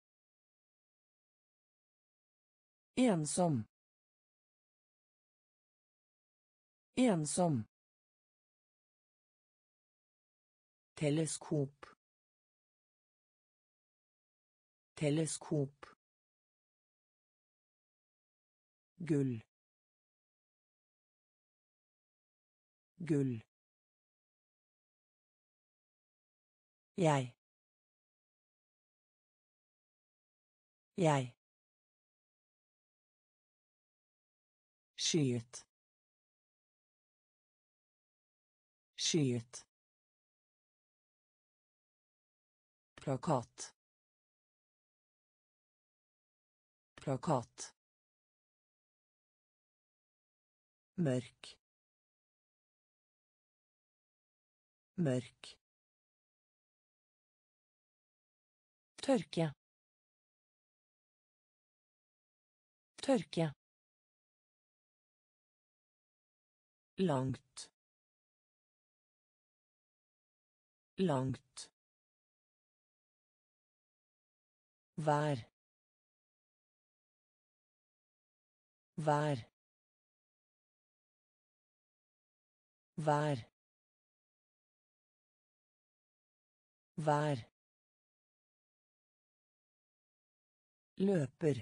Ensom. Ensom. Teleskop. Teleskop. Gull. Gull. Jeg. Jeg. Skyet. Skyet. Plakat. Plakat. Mørk. Mørk. Tørke. Tørke. Langt. Langt. vær vær vær vær løper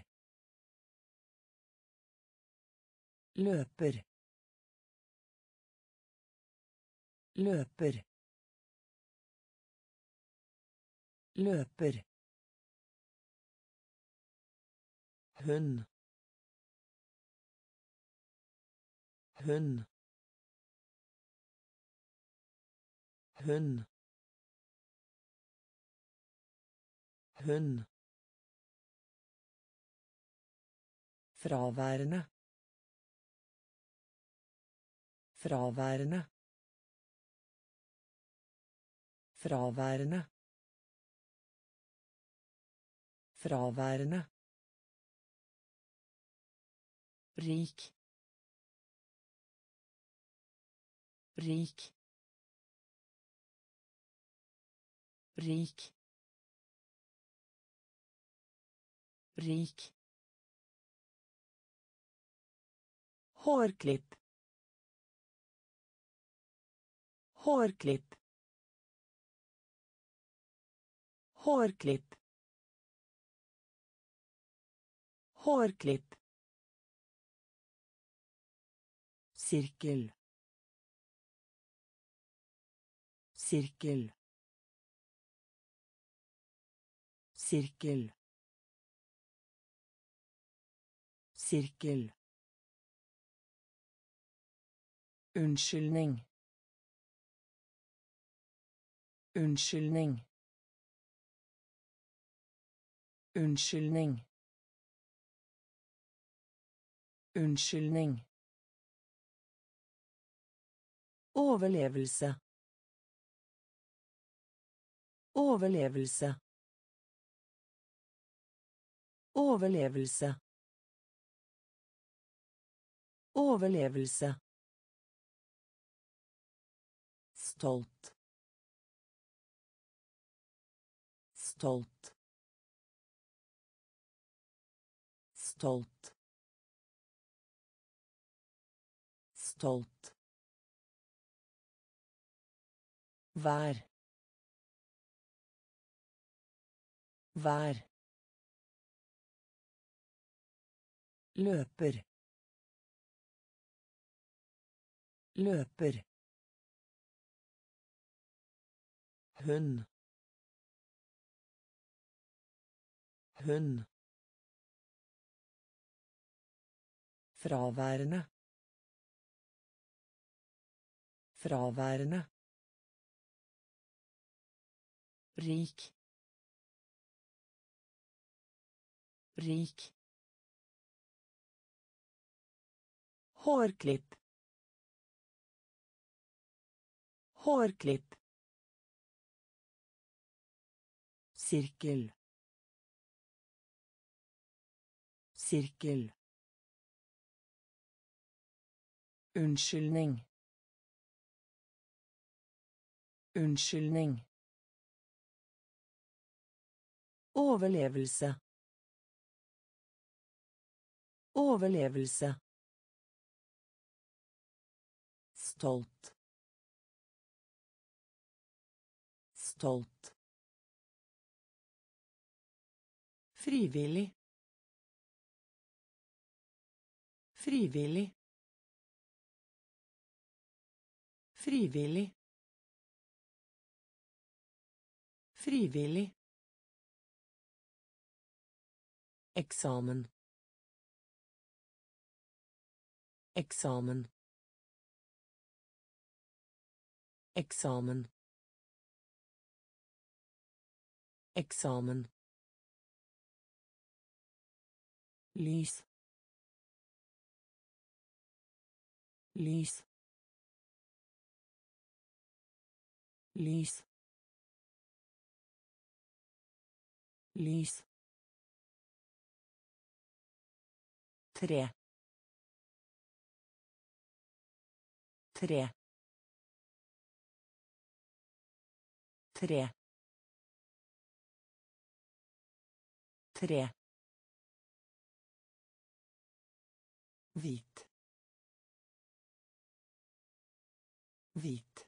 løper løper løper hund hund hund hund fraværende fraværende fraværende fraværende rik rik rik rik hårklipp hårklipp hårklipp hårklipp sirkel sirkel sirkel sirkel unnskyldning unnskyldning unnskyldning unnskyldning overlevelse overlevelse overlevelse overlevelse stolt stolt stolt stolt vær vær løper løper hund hund fraværende fraværende rik rik hårklipp hårklipp sirkel sirkel unnskyldning unnskyldning overlevelse overlevelse stolt stolt frivillig frivillig frivillig frivillig eksamen eksamen eksamen eksamen lys lys lys lys tre tre tre tre. Hvit. Hvit.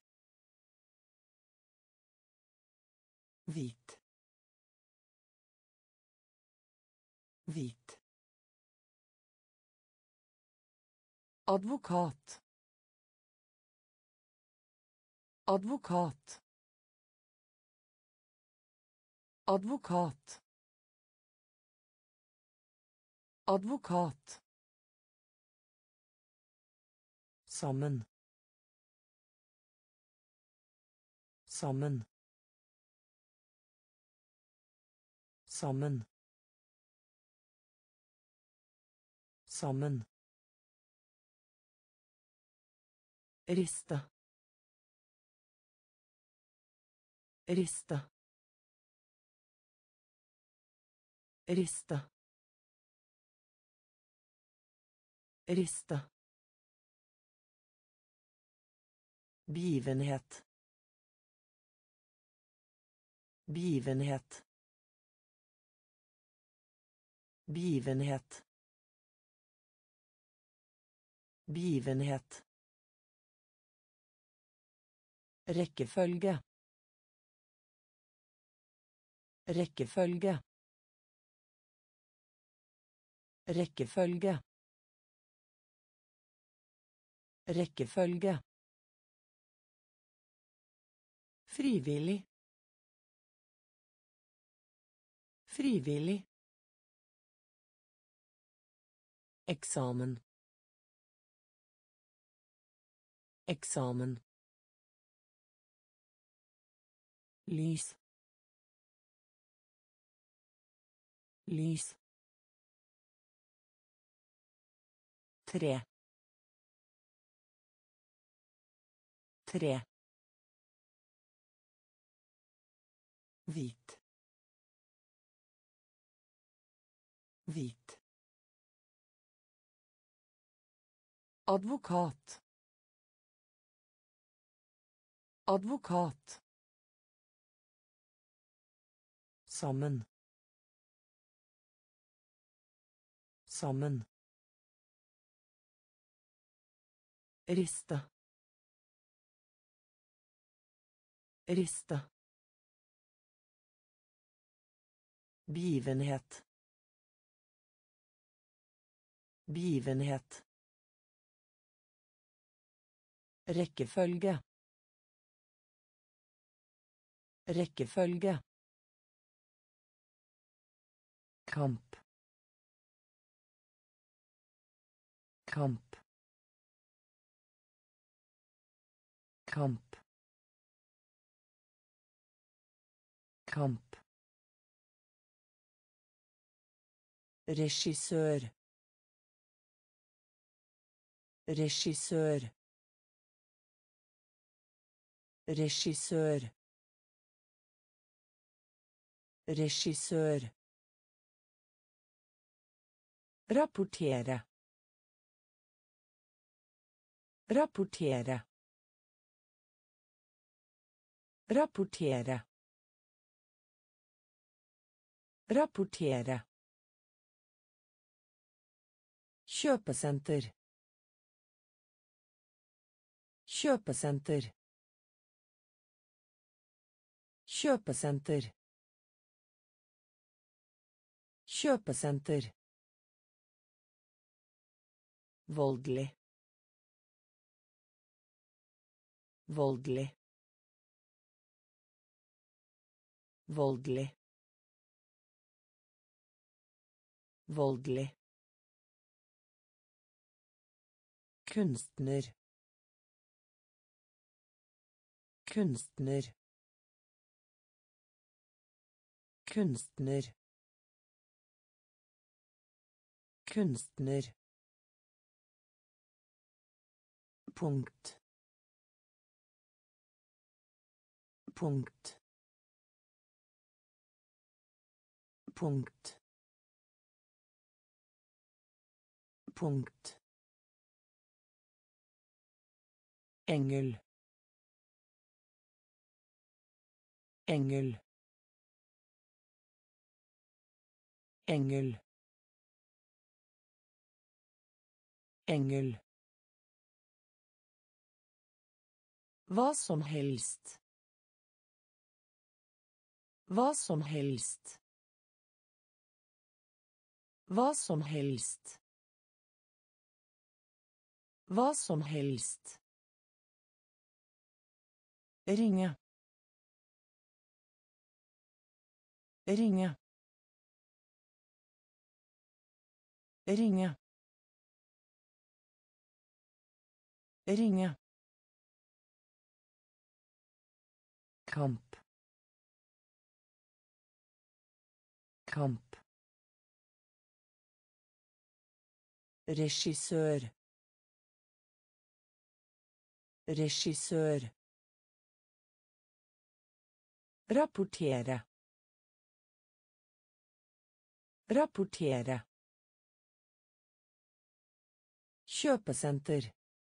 Hvit. Hvit. Advokat. Advokat. Advokat. Advokat. Sammen. Sammen. Sammen. Sammen. Riste. Riste. Riste. Riste. Begivenhet. Begivenhet. Begivenhet. Begivenhet. Rekkefølge. Rekkefølge. Rekkefølge. Rekkefølge. Frivillig. Frivillig. Eksamen. Eksamen. Lys. Lys. Tre. Tre. Hvit. Hvit. Advokat. Advokat. Sammen. Sammen. Riste. Riste. Begivenhet. Begivenhet. Rekkefølge. Rekkefølge. Kamp. Kamp. Kamp. Kamp. Regissør. Regissør. Regissør. Regissør. Rapportere. Rapportere. Rapportere. Rapportere. Kjøpesenter. Kjøpesenter. Kjøpesenter. Kjøpesenter. Voldelig. Voldelig. Voldelig. Voldelig. Kunstner. Kunstner. Kunstner. Kunstner. Punkt. Punkt. Punkt. Punkt. Engel. Engel. Engel. Engel. Hva som helst. Hva som helst. Hva som helst. Hva som helst. Ringe. Ringe. Ringe. Ringe. Kamp. Kamp. Regissør. Regissør. Rapportere. Rapportere. Kjøpesenter.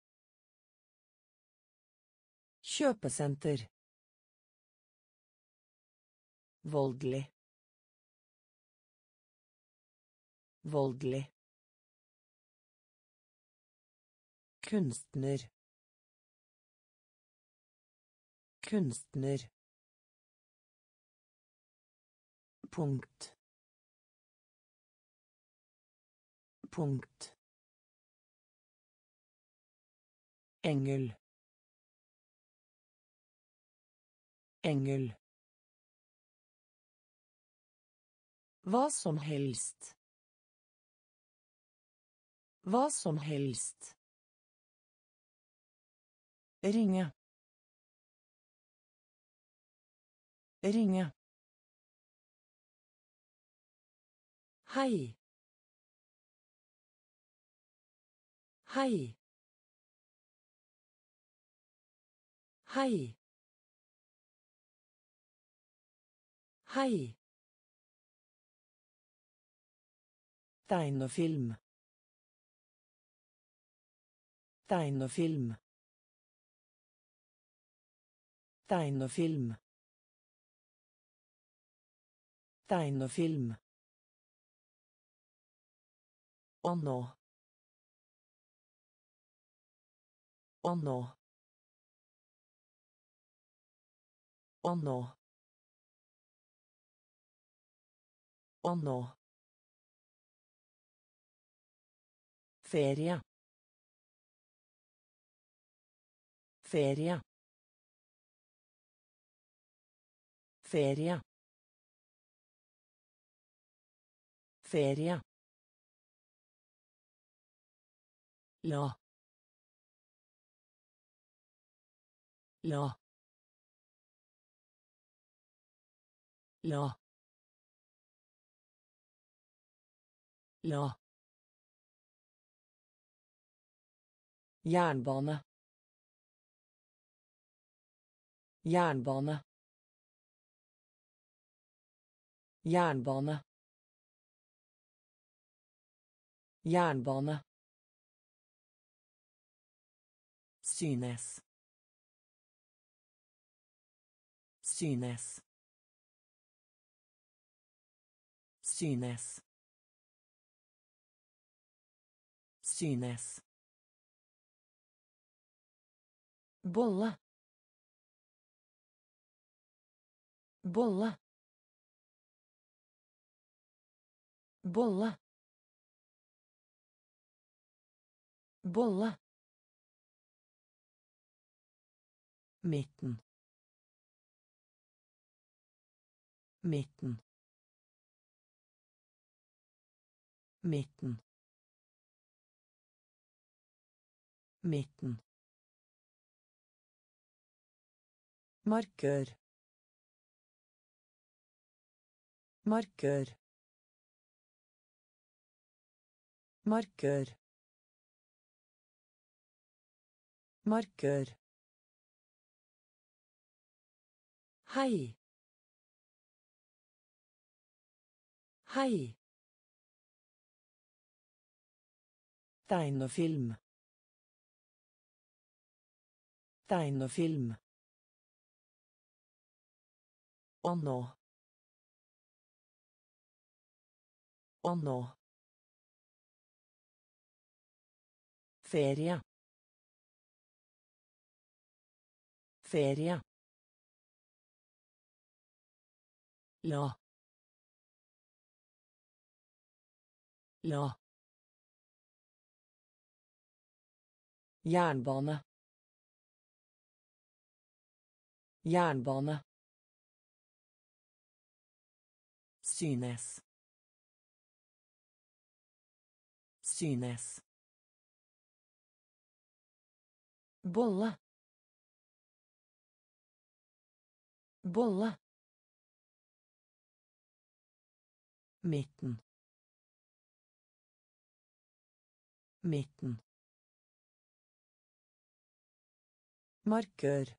Kjøpesenter. Voldelig. Voldelig. Kunstner. Kunstner. Punkt. Punkt. Engel. Engel. Hva som helst. Hva som helst. Ringe. Ringe. Hei. Hei. Hei. Hei. Tegnefilm. Tegnefilm. Tegnefilm. Tegnefilm. Å nå. Å nå. Å nå. Å nå. Ferie. Ferie. Ferie. Ferie. La. La. La. La. Jernbane. Jernbane. Jernbane. Jernbane. Synes. Synes. Synes. Synes. Bolle. Bolle. Bolle. Bolle. Midten. Midten. Midten. Midten. Markør. Markør. Markør. Markør. Hei. Hei. Tegnefilm. Tegnefilm. Å nå. Og nå. Ferie. Ferie. La. La. Jernbane. Jernbane. Synes. Synes. Bolle. Bolle. Midten. Midten. Markør.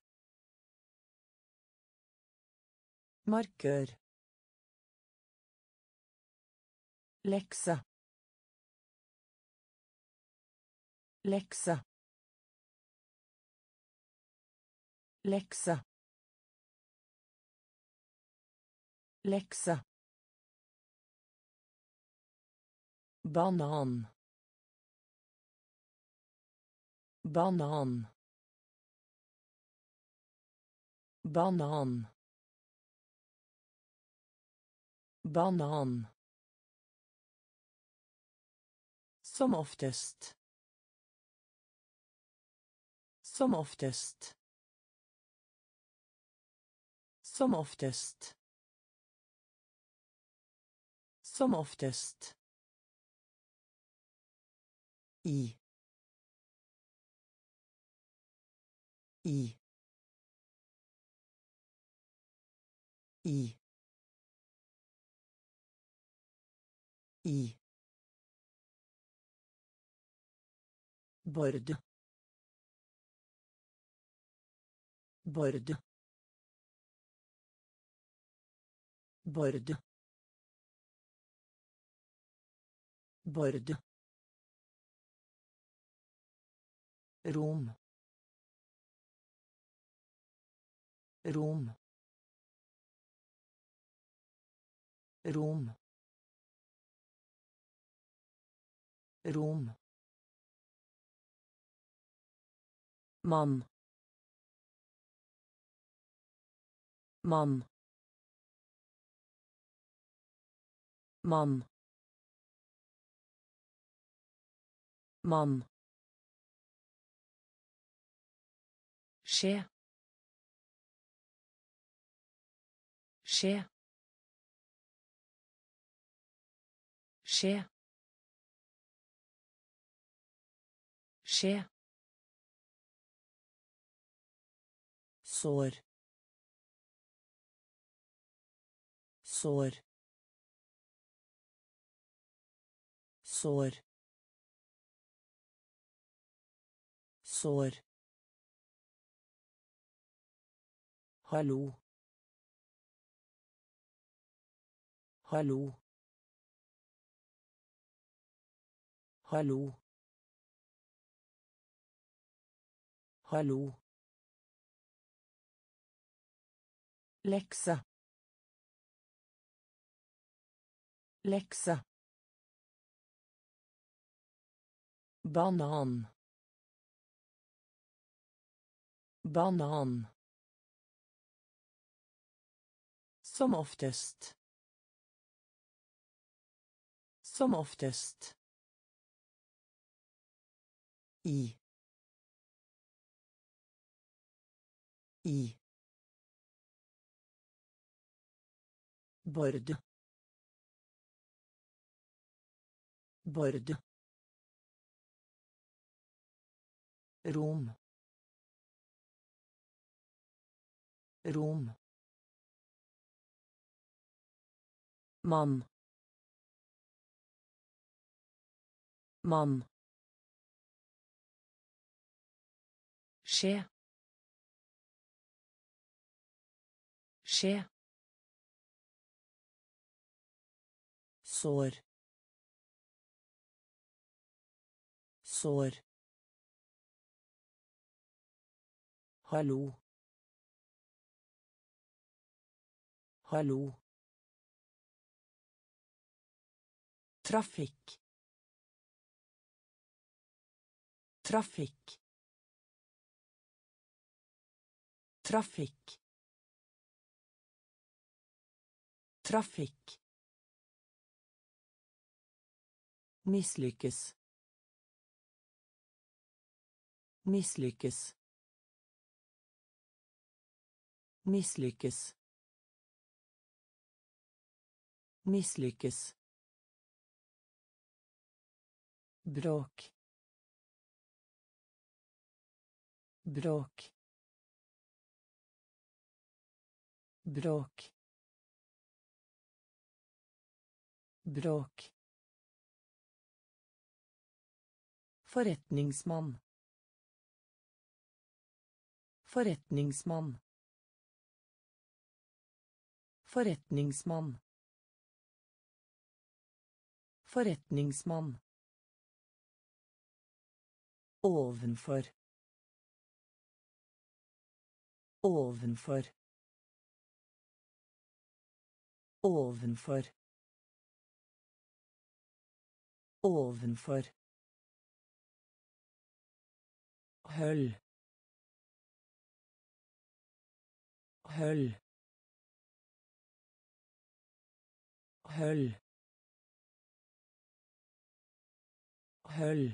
Markør. Lekse. Lekse. Lekse. Lekse. Banan. Banan. Banan. Banan. Som oftest. Som oftest. Som oftest. Som oftest. I. I. I. I. Bord. Bord. Bord. Bord. Rom. Rom. Rom. Rom. Mann. Mann. Mann. Mann. Skje. Skje. Skje. Skje. Sår. Sår. Sår. Sår. Hallo. Hallo. Hallo. Hallo. Lekse. Lekse. Banan. Banan. Som oftest. Som oftest. I. I. Bord. Bord. Rom. Rom. Mann. Mann. Skje. Skje. Sår. Sår. Hallo. Hallo. Trafikk. Trafikk. Trafikk. Trafikk. Mislykkes. Mislykkes. Mislykkes. Mislykkes. Bråk. Bråk. Bråk. Bråk. Forretningsmann. Forretningsmann. Forretningsmann. Forretningsmann. Ovenfor. Ovenfor. Ovenfor. Ovenfor. Høll. Høll. Høll. Høll.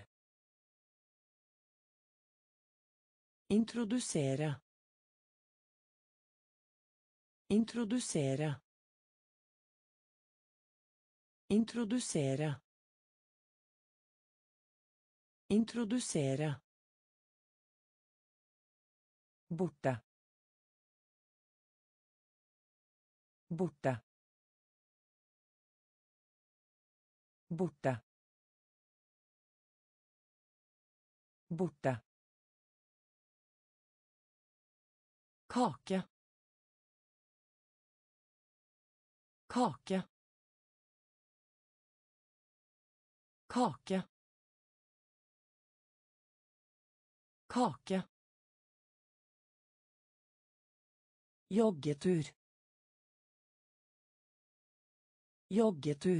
Introdusere. Introdusere. Introdusere. Introdusere. Borte. Borte. Borte. Borte. Kake. Kake. Kake. Kake. Joggetur. Joggetur.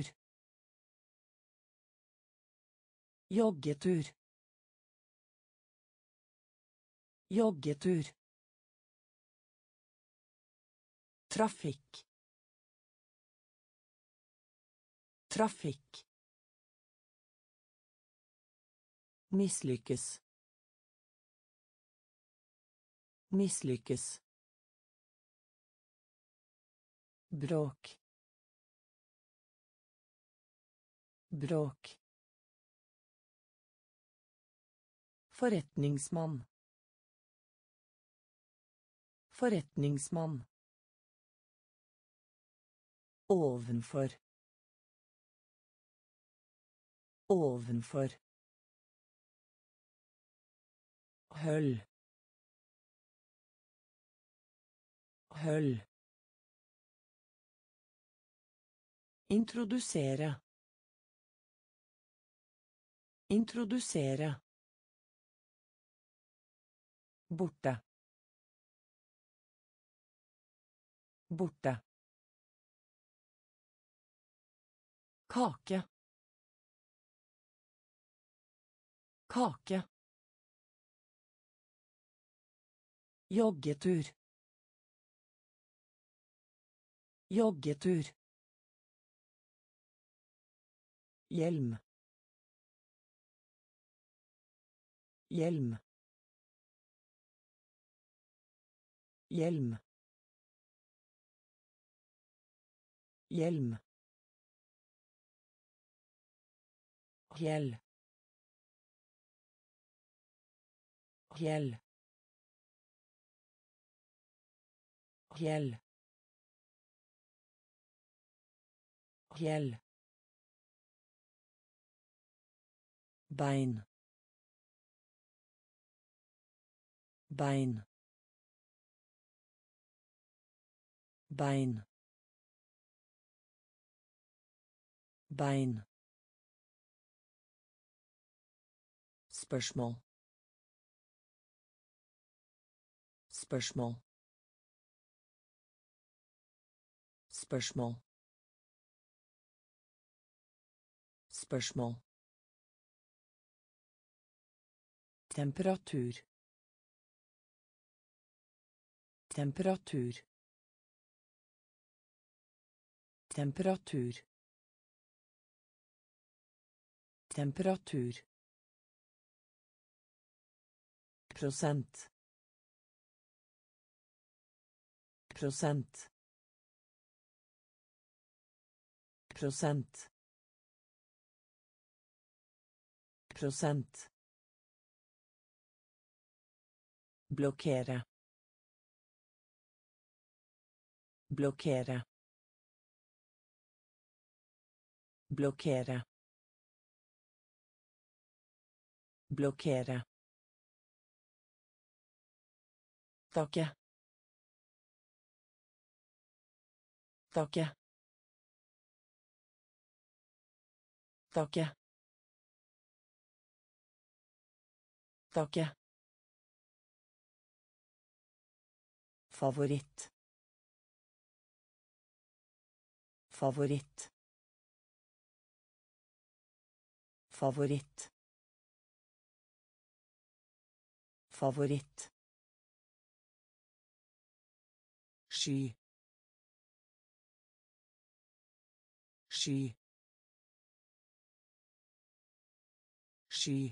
Joggetur. Joggetur. Trafikk. Trafikk. Mislykkes. Mislykkes. Bråk. Bråk. Forretningsmann. Forretningsmann. Ovenfor. Ovenfor. Høll. Høll. Introdusere. Introdusere. Borte. Borte. Kake. Kake. Joggetur. Joggetur. Hjelm. Hjelm. Hjelm. Hjelm. Fjell. Fjell. Fjell. Fjell. Bein. Bein. Bein. Bein. Spørsmål. Spørsmål. Spørsmål. Spørsmål. Temperatur. Temperatur. Temperatur. Temperatur. Prosent. Prosent. Prosent. Prosent. Blokkere. Blokkere. Blokkere. Blokkere. Takke. Takke. Takke. Takke. Favoritt. Favoritt. Favoritt. Favoritt. Sky. Sky. Sky.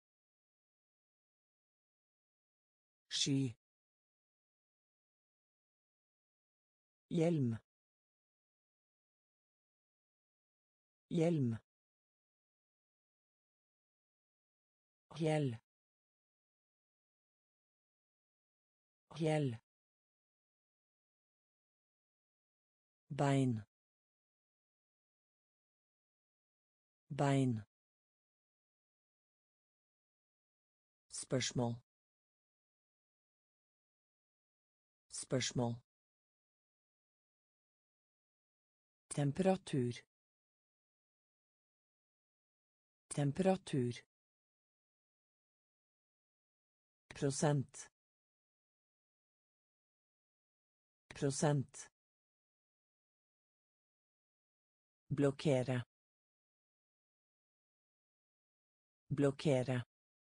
Sky. Hjelm. Hjelm. Hjell. Hjell. Bein. Bein. Spørsmål. Spørsmål. Temperatur. Temperatur. Prosent. Prosent. Blokkere. Blokkere.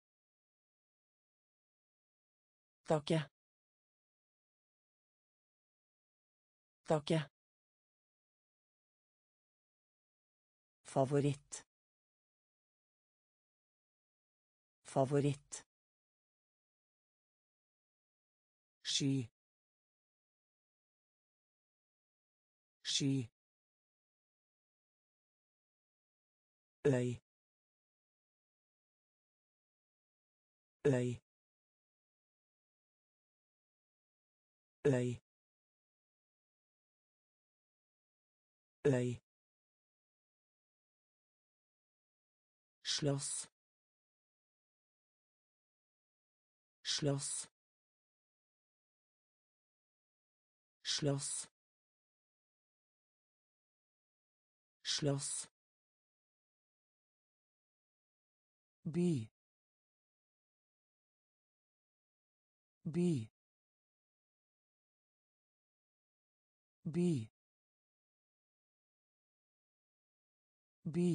Takke. Takke. Favoritt. Favoritt. Sky. Sky. Øy. Øy. Øy. Øy. Slåss. Slåss. Slåss. Slåss. By. By. By. By.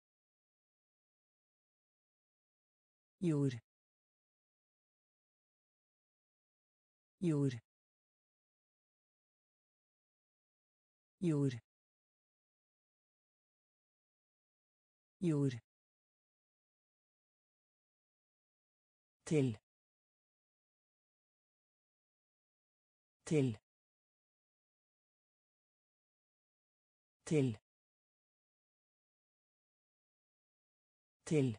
Jord. Jord. Jord. Jord. Til. Til. Til. Til.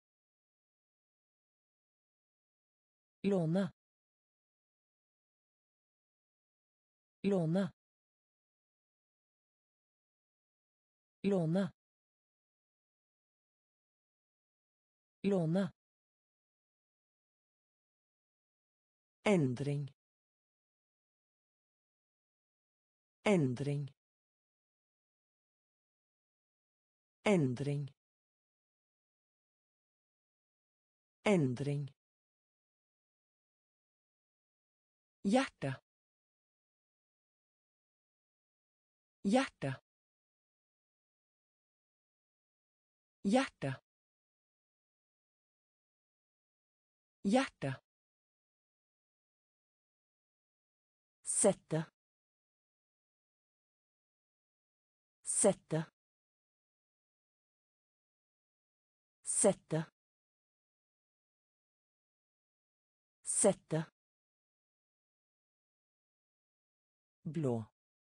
Låne. Låne. Låne. Låne. Endring. Endring. Endring. Endring. Hjerte. Hjerte. Hjerte. Hjerte. Sette. Sette. Sette. Sette. Blå.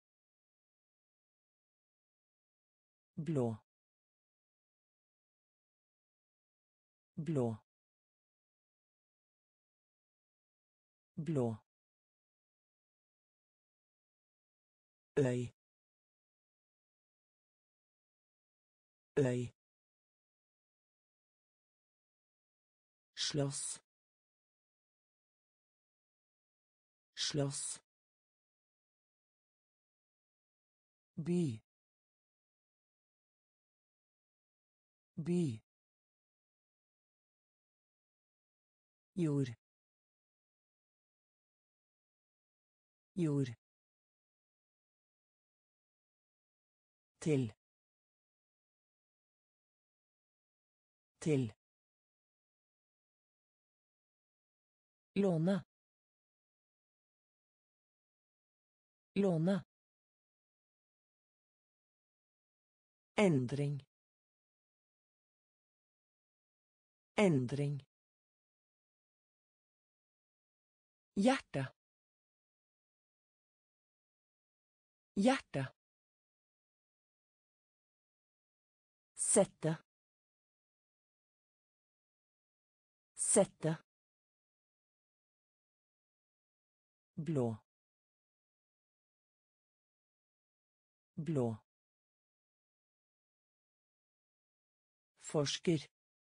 Blå. Blå. Blå. Øy. Øy. Slåss. Slåss. By. By. Jord. Jord. Til. Til. Låne. Låne. Endring. Endring. Hjerte. Hjerte. Sette. Sette. Blå. Blå. Forsker.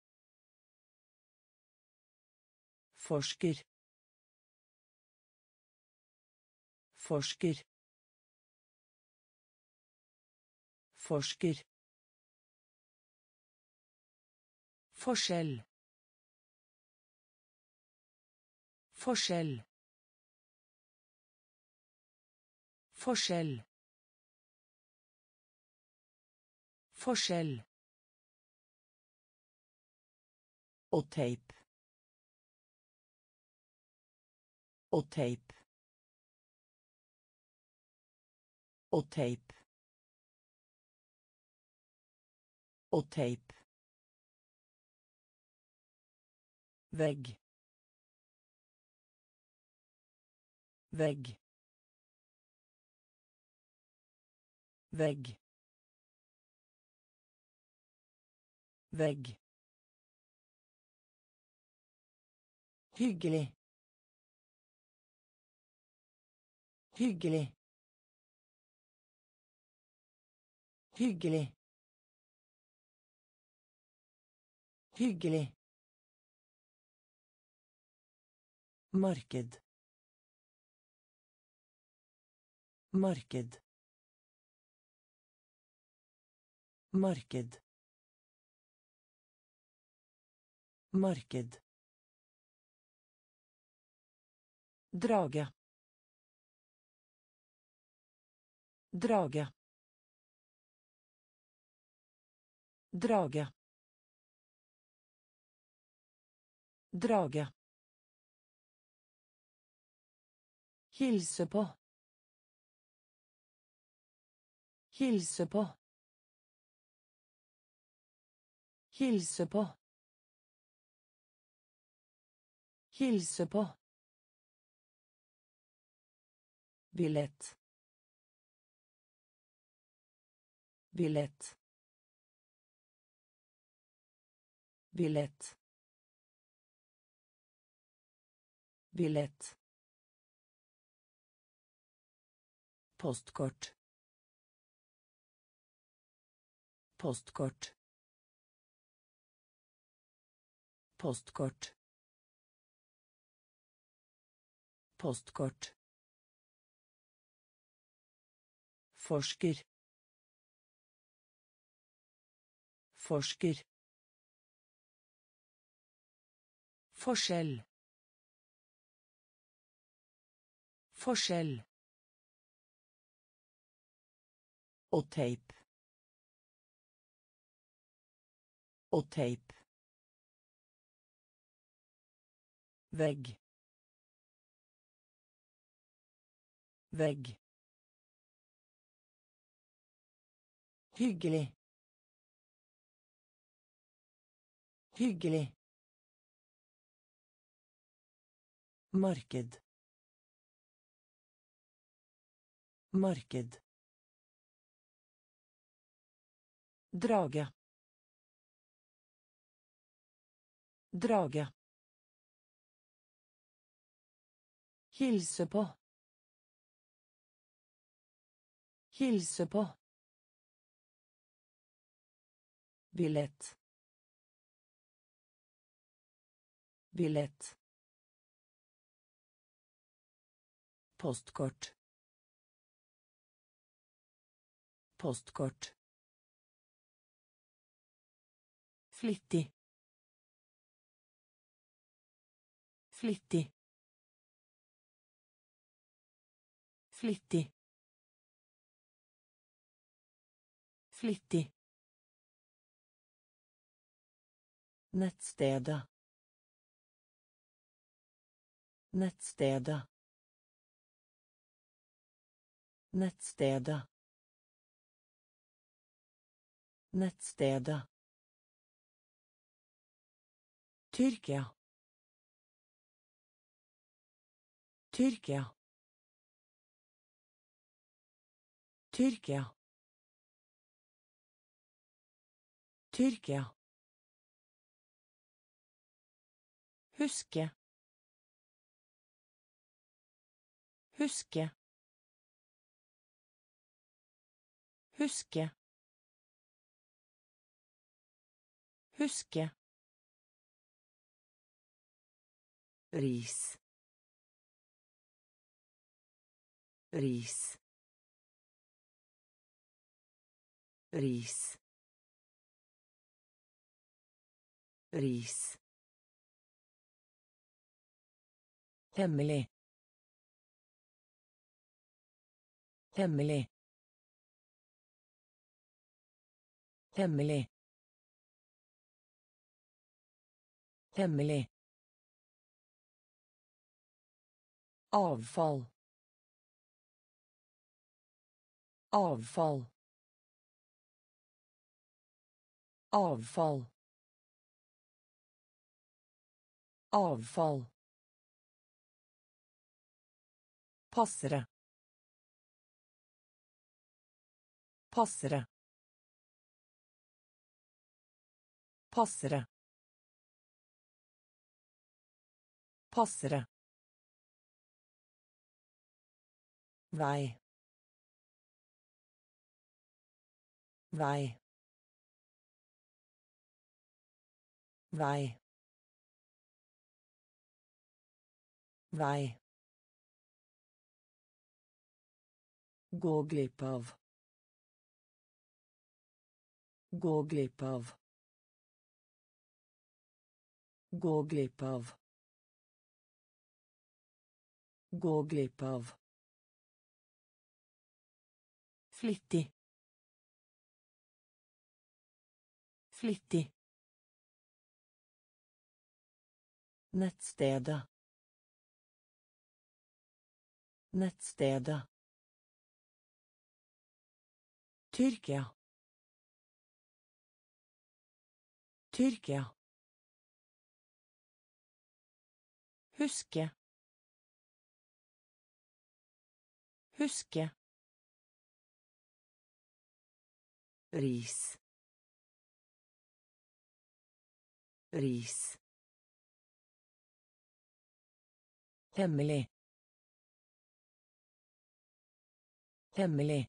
Forsker. Forsker. Forsker. Forskjell. Forskjell. Forskjell. Forskjell. Og teip. Og teip. Og teip. Og teip. Vegg. Vegg. Vegg. Vegg. Hyggelig. Hyggelig. Hyggelig. Hyggelig. Marked. Marked. Marked. Marked. Drage. Drage. Drage. Drage. Hilse på. Hilse på. Hilse på. Hilse på. Billett. Billett. Billett. Billett. Postkort. Postkort. Postkort. Postkort. Forsker. Forsker. Forskjell. Forskjell. Og teip. Og teip. Vegg. Vegg. Hyggelig. Hyggelig. Marked. Marked. Drage. Drage. Hilse på. Hilse på. Billett. Billett. Postkort. Postkort. Flittig. Flittig. Flittig. Flittig. Nettstedet. Nettstedet. Nettstedet. Nettstedet. Tyrkia. Tyrkia. Tyrkia. Tyrkia. Huske. Huske. Huske. Huske. Ris. Ris. Ris. Ris. Hemmelig. Hemmelig. Hemmelig. Hemmelig. Avfall. Avfall. Avfall. Avfall. Passere. Passere. Passere. Passere. Vei. Vei. Vei. Vei. Gå glipp av. Gå glipp av. Gå glipp av. Gå glipp av. Flittig. Flittig. Nettstedet. Nettstedet. Tyrkia. Tyrkia. Huske. Huske. Ris. Ris. Hemmelig. Hemmelig.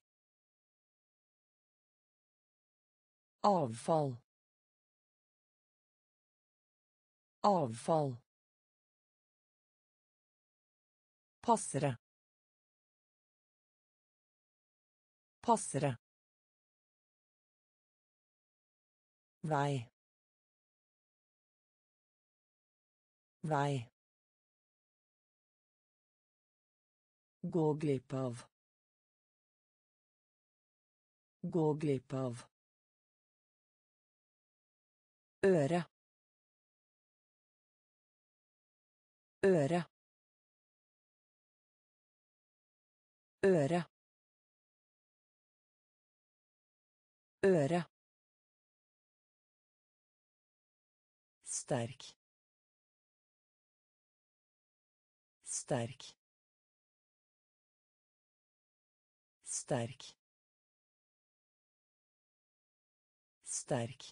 Avfall. Avfall. Passere. Passere. Vei. Vei. Gå glipp av. Gå glipp av. øre øre øre øre sterk sterk sterk sterk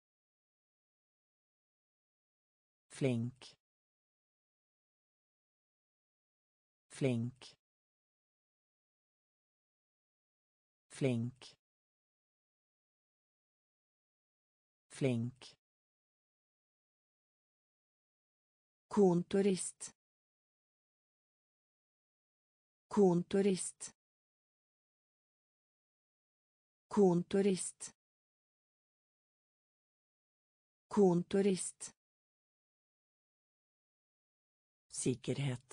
flink flink flink flink kontorist kontorist kontorist kontorist sikkerhet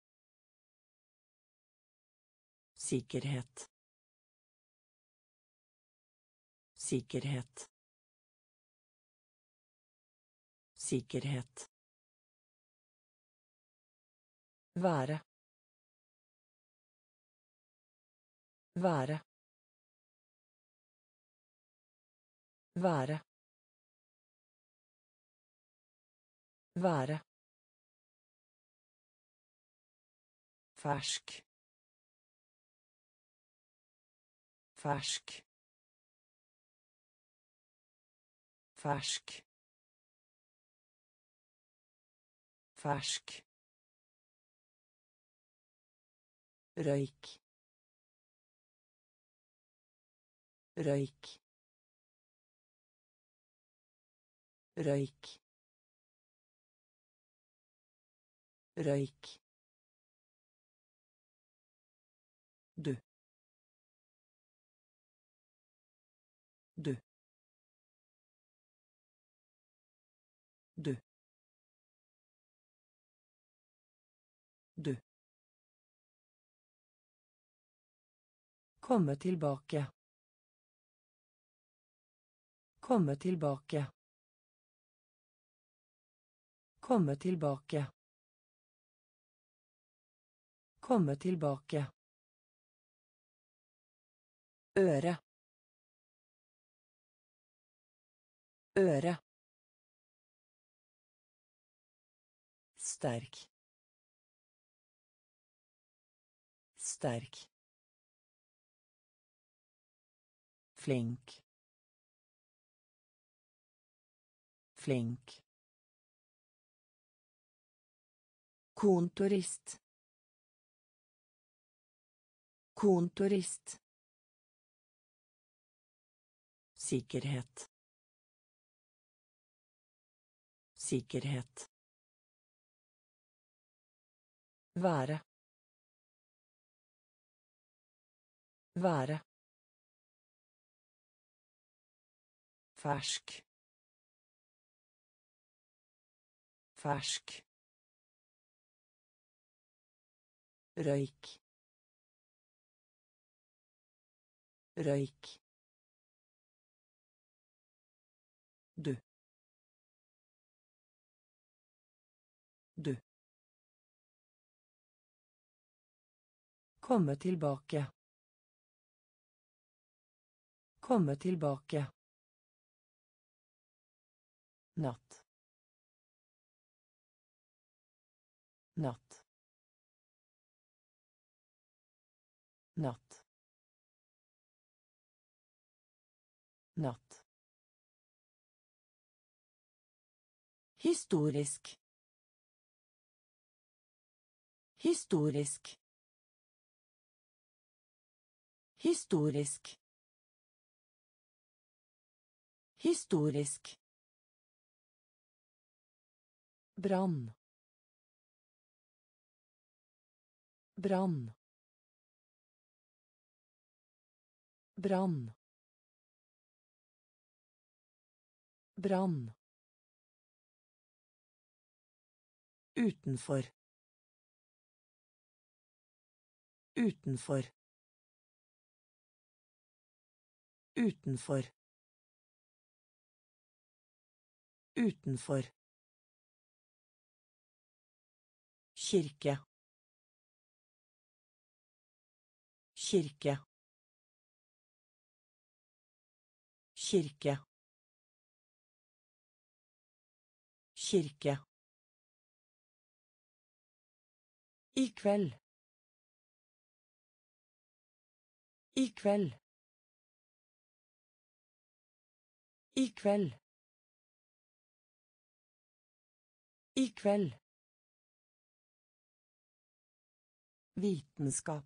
sikkerhet sikkerhet sikkerhet være være være være fersk fersk fersk fersk røyk røyk røyk røyk du du du du komme tilbake komme tilbake komme tilbake komme tilbake øre øre sterk sterk flink flink kontorist kontorist sikkerhet sikkerhet være være fersk fersk røyk røyk du du komme tilbake komme tilbake natt natt natt natt historisk historisk historisk historisk brann brann brann brann utenfor utenfor utenfor Utenfor. Kirke. Kirke. Kirke. Kirke. I kveld. I kveld. I kveld. I kveld. Vitenskap.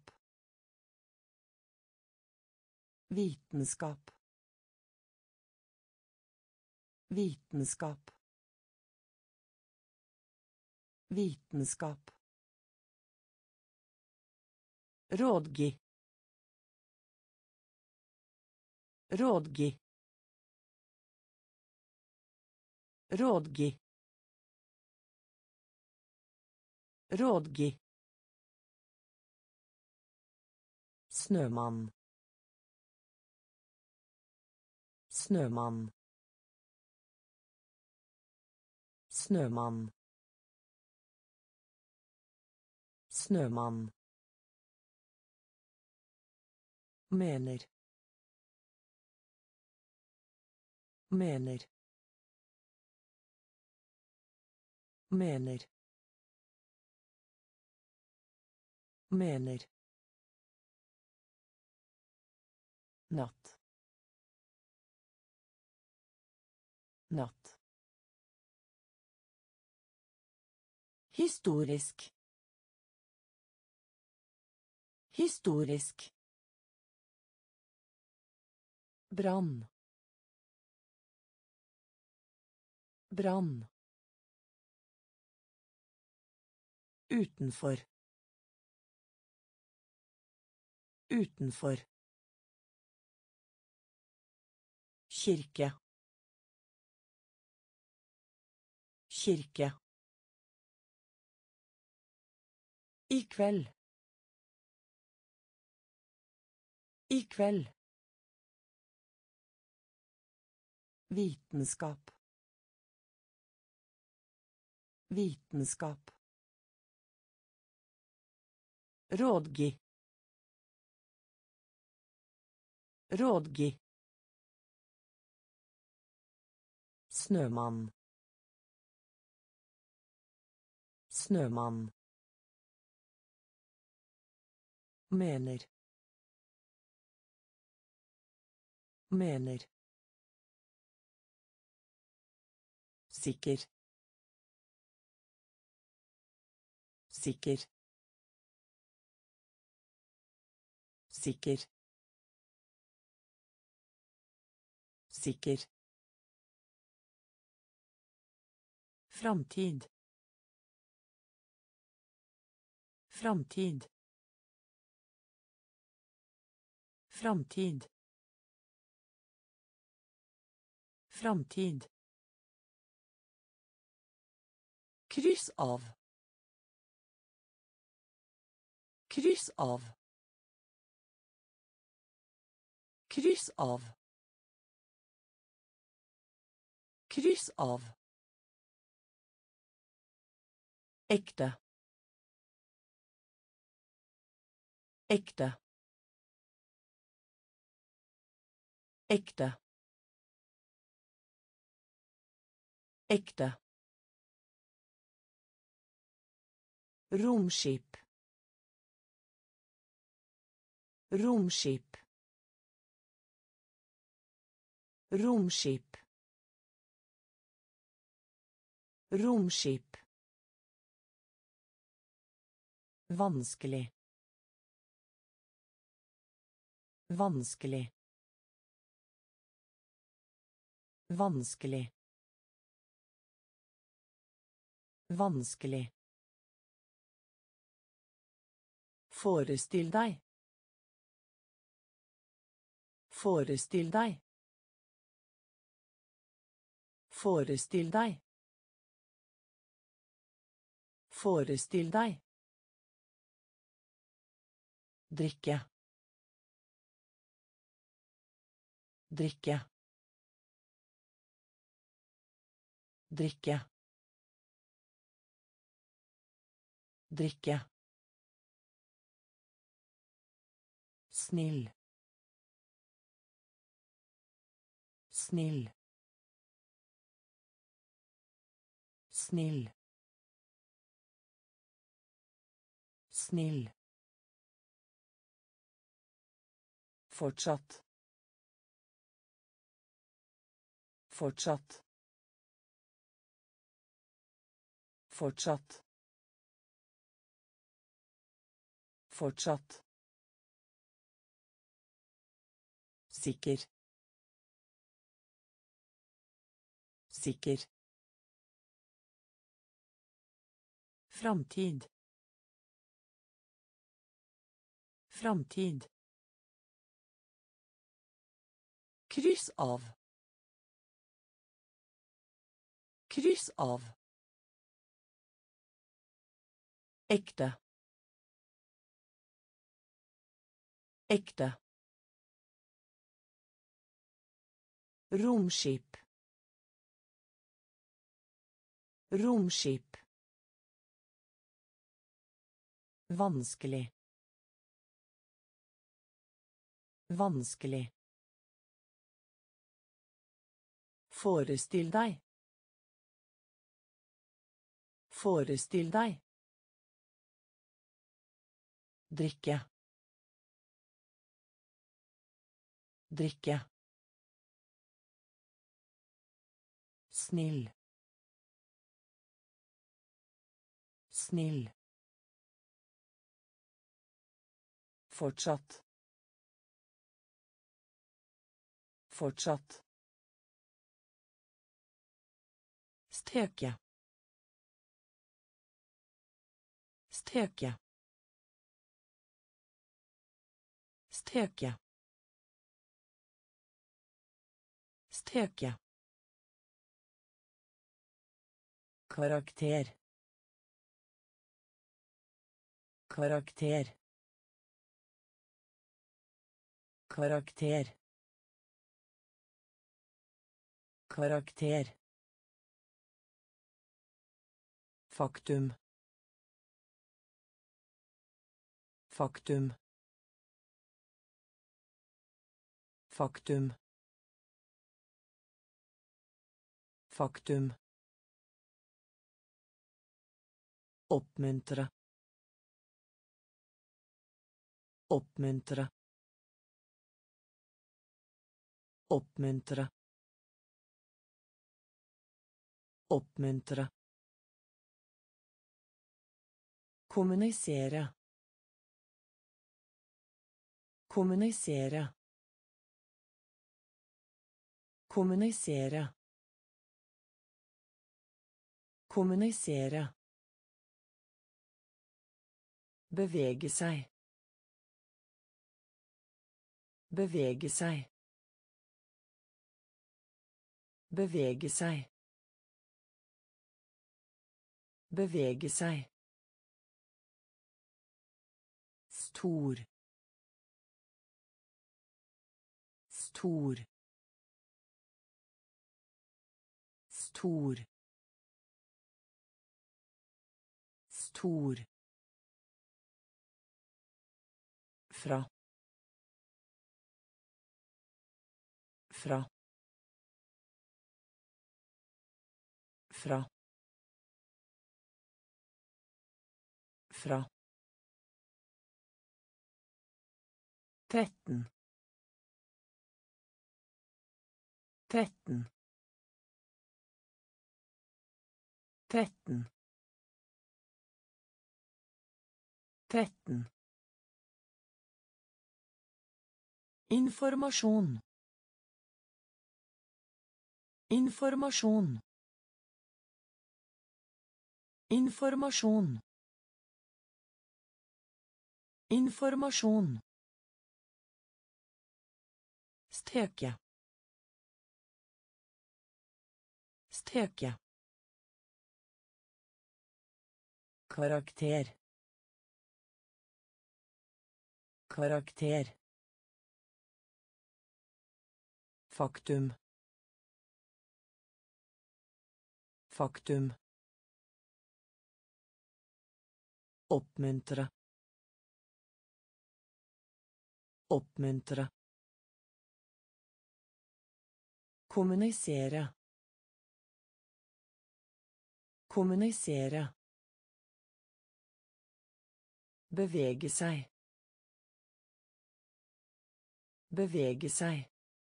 Vitenskap. Vitenskap. Vitenskap. Rådgi. Rådgi. Rådgi. Rådgi. Snømann. Snømann. Snømann. Snømann. Mener. Mener. Mener. Mener. Natt. Natt. Historisk. Historisk. Brann. Brann. Utenfor. Utenfor. Kirke. Kirke. I kveld. I kveld. Vitenskap. Vitenskap. Rådgi. Rådgi. Snømann. Snømann. Mener. Mener. Sikker. Sikker. Sikker. Sikker. Framtid. Framtid. Framtid. Framtid. Kryss av. Kryss av. Kryss av. Kryss av. Ekte. Ekte. Ekte. Ekte. Romskip. Romskip. Romskip. Romskip. Vanskelig. Vanskelig. Vanskelig. Vanskelig. Forestill deg. Forestill deg. Forestill deg. Forestill deg. Drikke. Drikke. drikke, drikke, snill, snill, snill, snill, fortsatt, fortsatt, fortsatt, fortsatt, sikker, sikker, framtid, framtid, kryss av, kryss av, ekte, ekte, romskip, romskip, vanskelig, vanskelig, forestill deg, forestill deg, drikke, drikke, snill, snill, fortsatt, fortsatt, steke, steke, steke, steke, karakter, karakter, karakter, karakter, faktum, faktum, faktum, faktum, oppmuntre, oppmuntre, oppmuntre, oppmuntre, kommunisere, kommunisere, kommunisere, kommunisere, bevege seg, bevege seg, bevege seg, bevege seg, stor, stor, stor, stor, fra, fra, fra, fra, tretten, tretten, tretten, tretten, informasjon, informasjon, informasjon, informasjon, steke, steke, karakter, karakter, faktum, Faktum. Oppmuntre. Oppmuntre. Kommunisere. Kommunisere. Bevege seg. Bevege seg.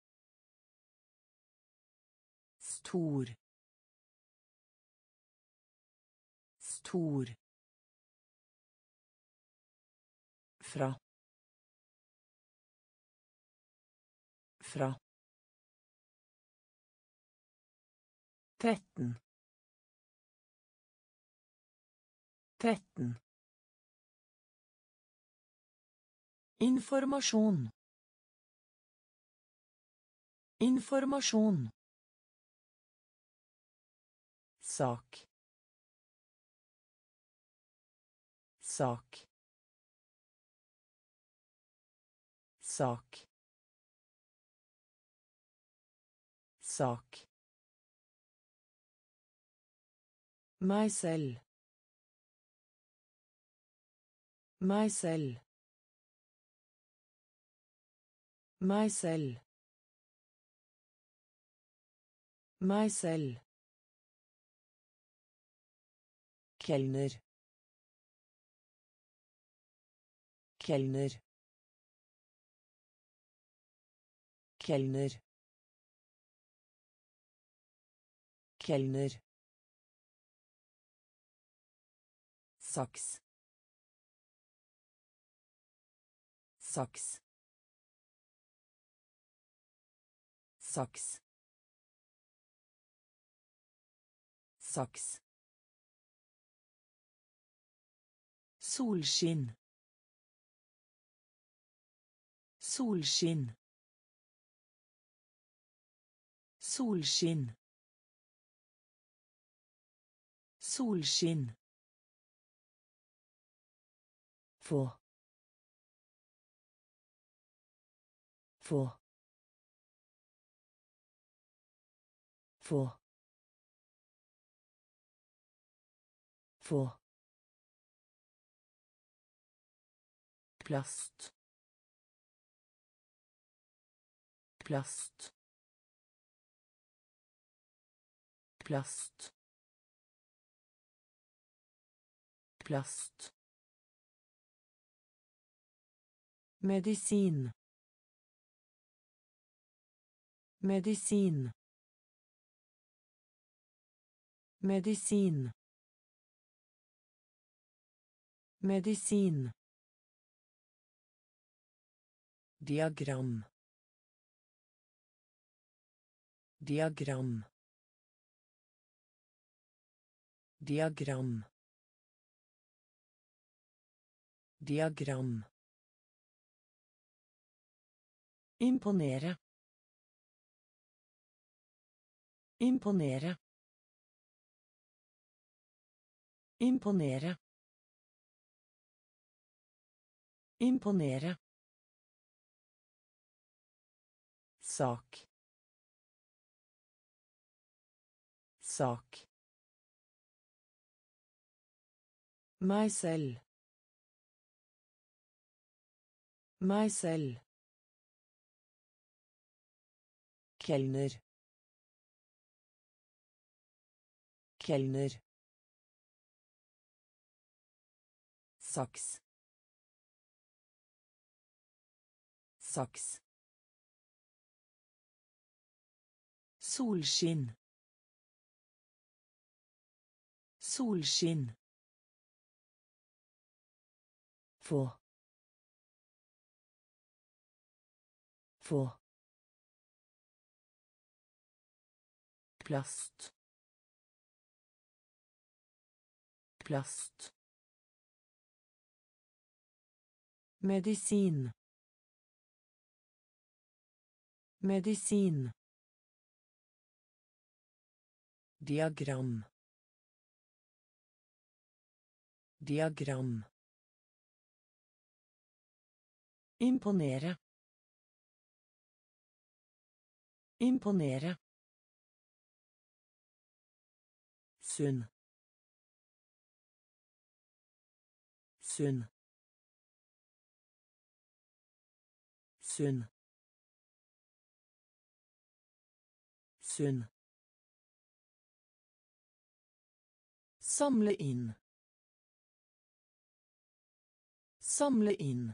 Stor. Stor. Fra. Fra. Tretten. Tretten. Informasjon. Informasjon. Sak. Sak. Sak. Sak. Meg selv. Meg selv. Meg selv. Meg selv. Kelner. Kelner. Kelner. Kelner. Saks. Saks. Saks. Saks. Solskinn. Solskinn. Solskinn. Solskinn. Få. Få. Få. Få. Plast. Plast. Plast. Plast. Medisin. Medisin. Medisin. Medisin. Diagram. Diagram. Diagram. Diagram. Imponere. Imponere. Imponere. Imponere. Sak. Sak. Meg selv. Meg selv. Kelner. Kelner. Saks. Saks. Solskinn. Solskinn. Få. Få. Plast. Plast. Medisin. Medisin. Diagram. Diagram. Imponere. Imponere. Sunn. Sunn. Sunn. Sunn. Samle inn. Samle inn.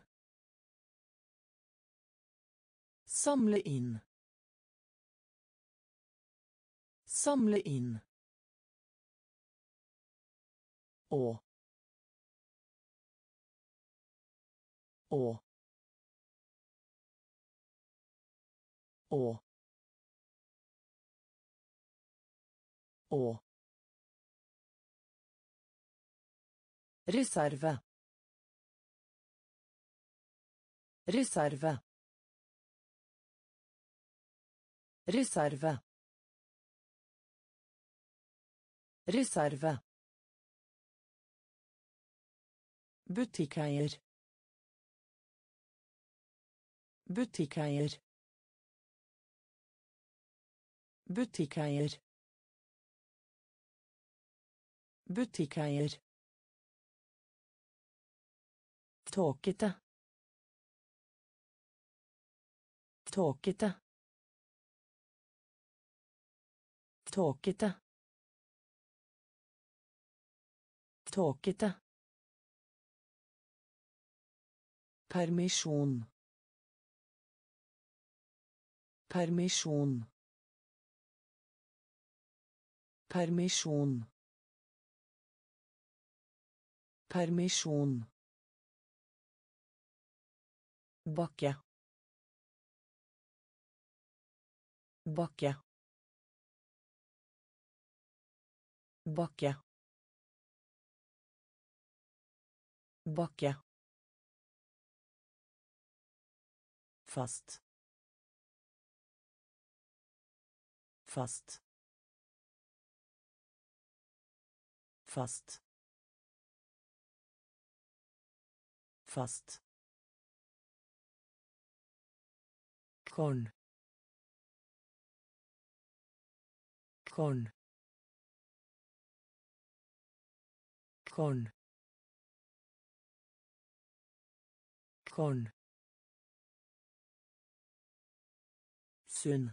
Samle inn. Samle inn. Å. Å. Å. Å. Reserve. Reserve. Reserve. Reserve. Butikkeier. Butikkeier. Butikkeier. Butikkeier. Tåkete. Tåkete. Tåkete. Tåkete. Permisjon. Permisjon. Permisjon. Permisjon. Bakke. Bakke. Bakke. Bakke. Fast. Fast. Fast. Fast. Korn. Korn. Korn. Korn. Sunn.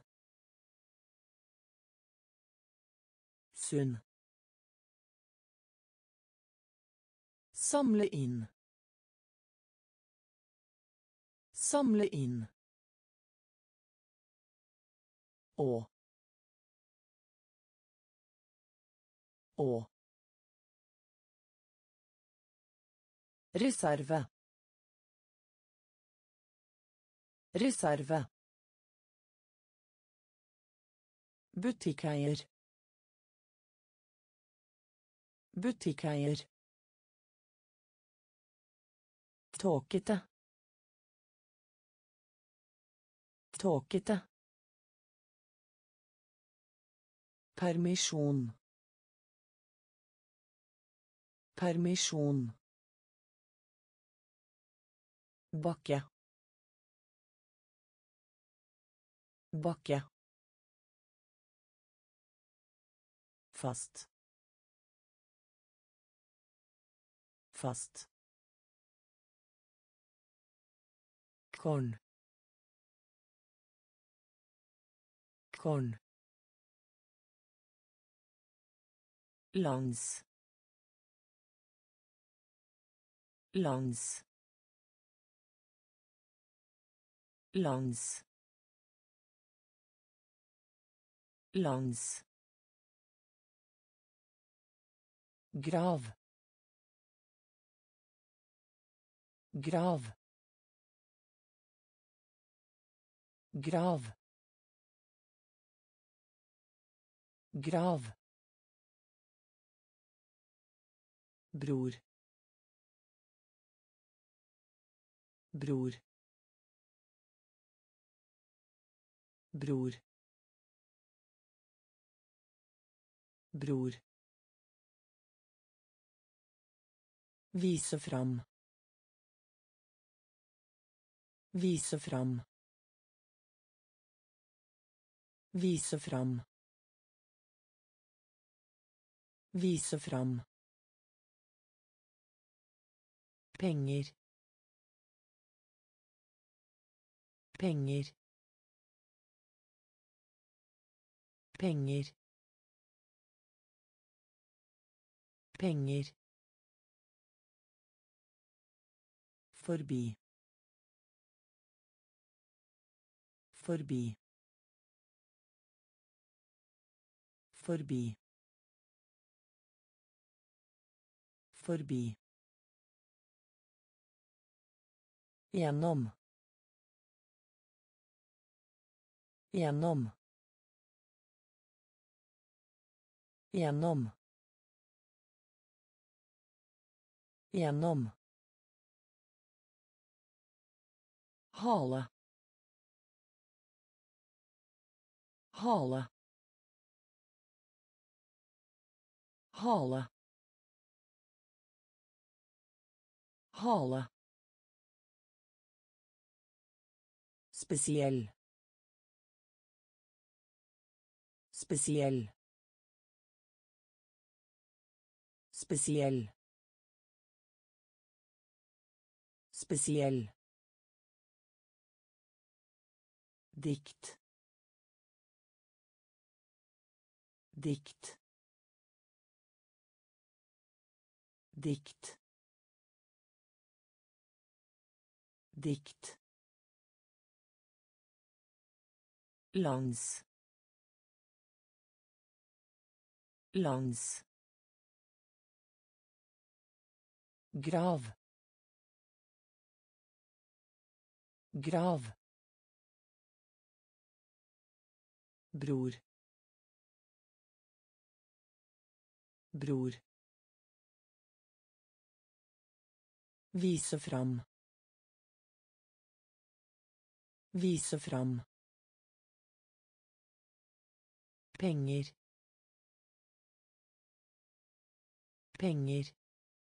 Sunn. Samle inn. Samle inn. Å. Å. Reserve. Reserve. Butikkeier. Butikkeier. Tåkete. Tåkete. Permisjon. Permisjon. Bakke. Bakke. Fast. Fast. Korn. Korn. Langs. Langs. Langs. Langs. Grav. Grav. Grav. Grav. Bror. Bror. Bror. Bror. Vise fram. Vise fram. Vise fram. Vise fram. Penger. Penger. Penger. Penger. Forbi. Forbi. Forbi. Forbi. Gjennom. Gjennom. Gjennom. Gjennom. Hale. Hale. Hale. Hale. Spesiell. Spesiell. Spesiell. Spesiell. Dikt. Dikt. Dikt. Dikt. Langs. Langs. Grav. Grav. Bror. Bror. Vise fram. Vise fram. Penger. Penger.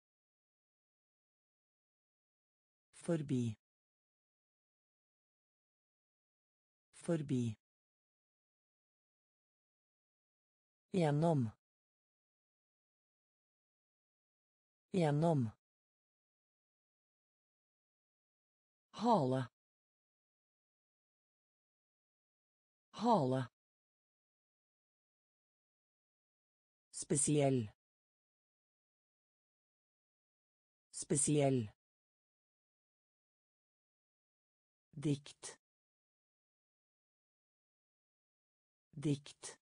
Forbi. Forbi. Gjennom. Gjennom. Hale. Hale. Spesiell. Spesiell. Dikt. Dikt.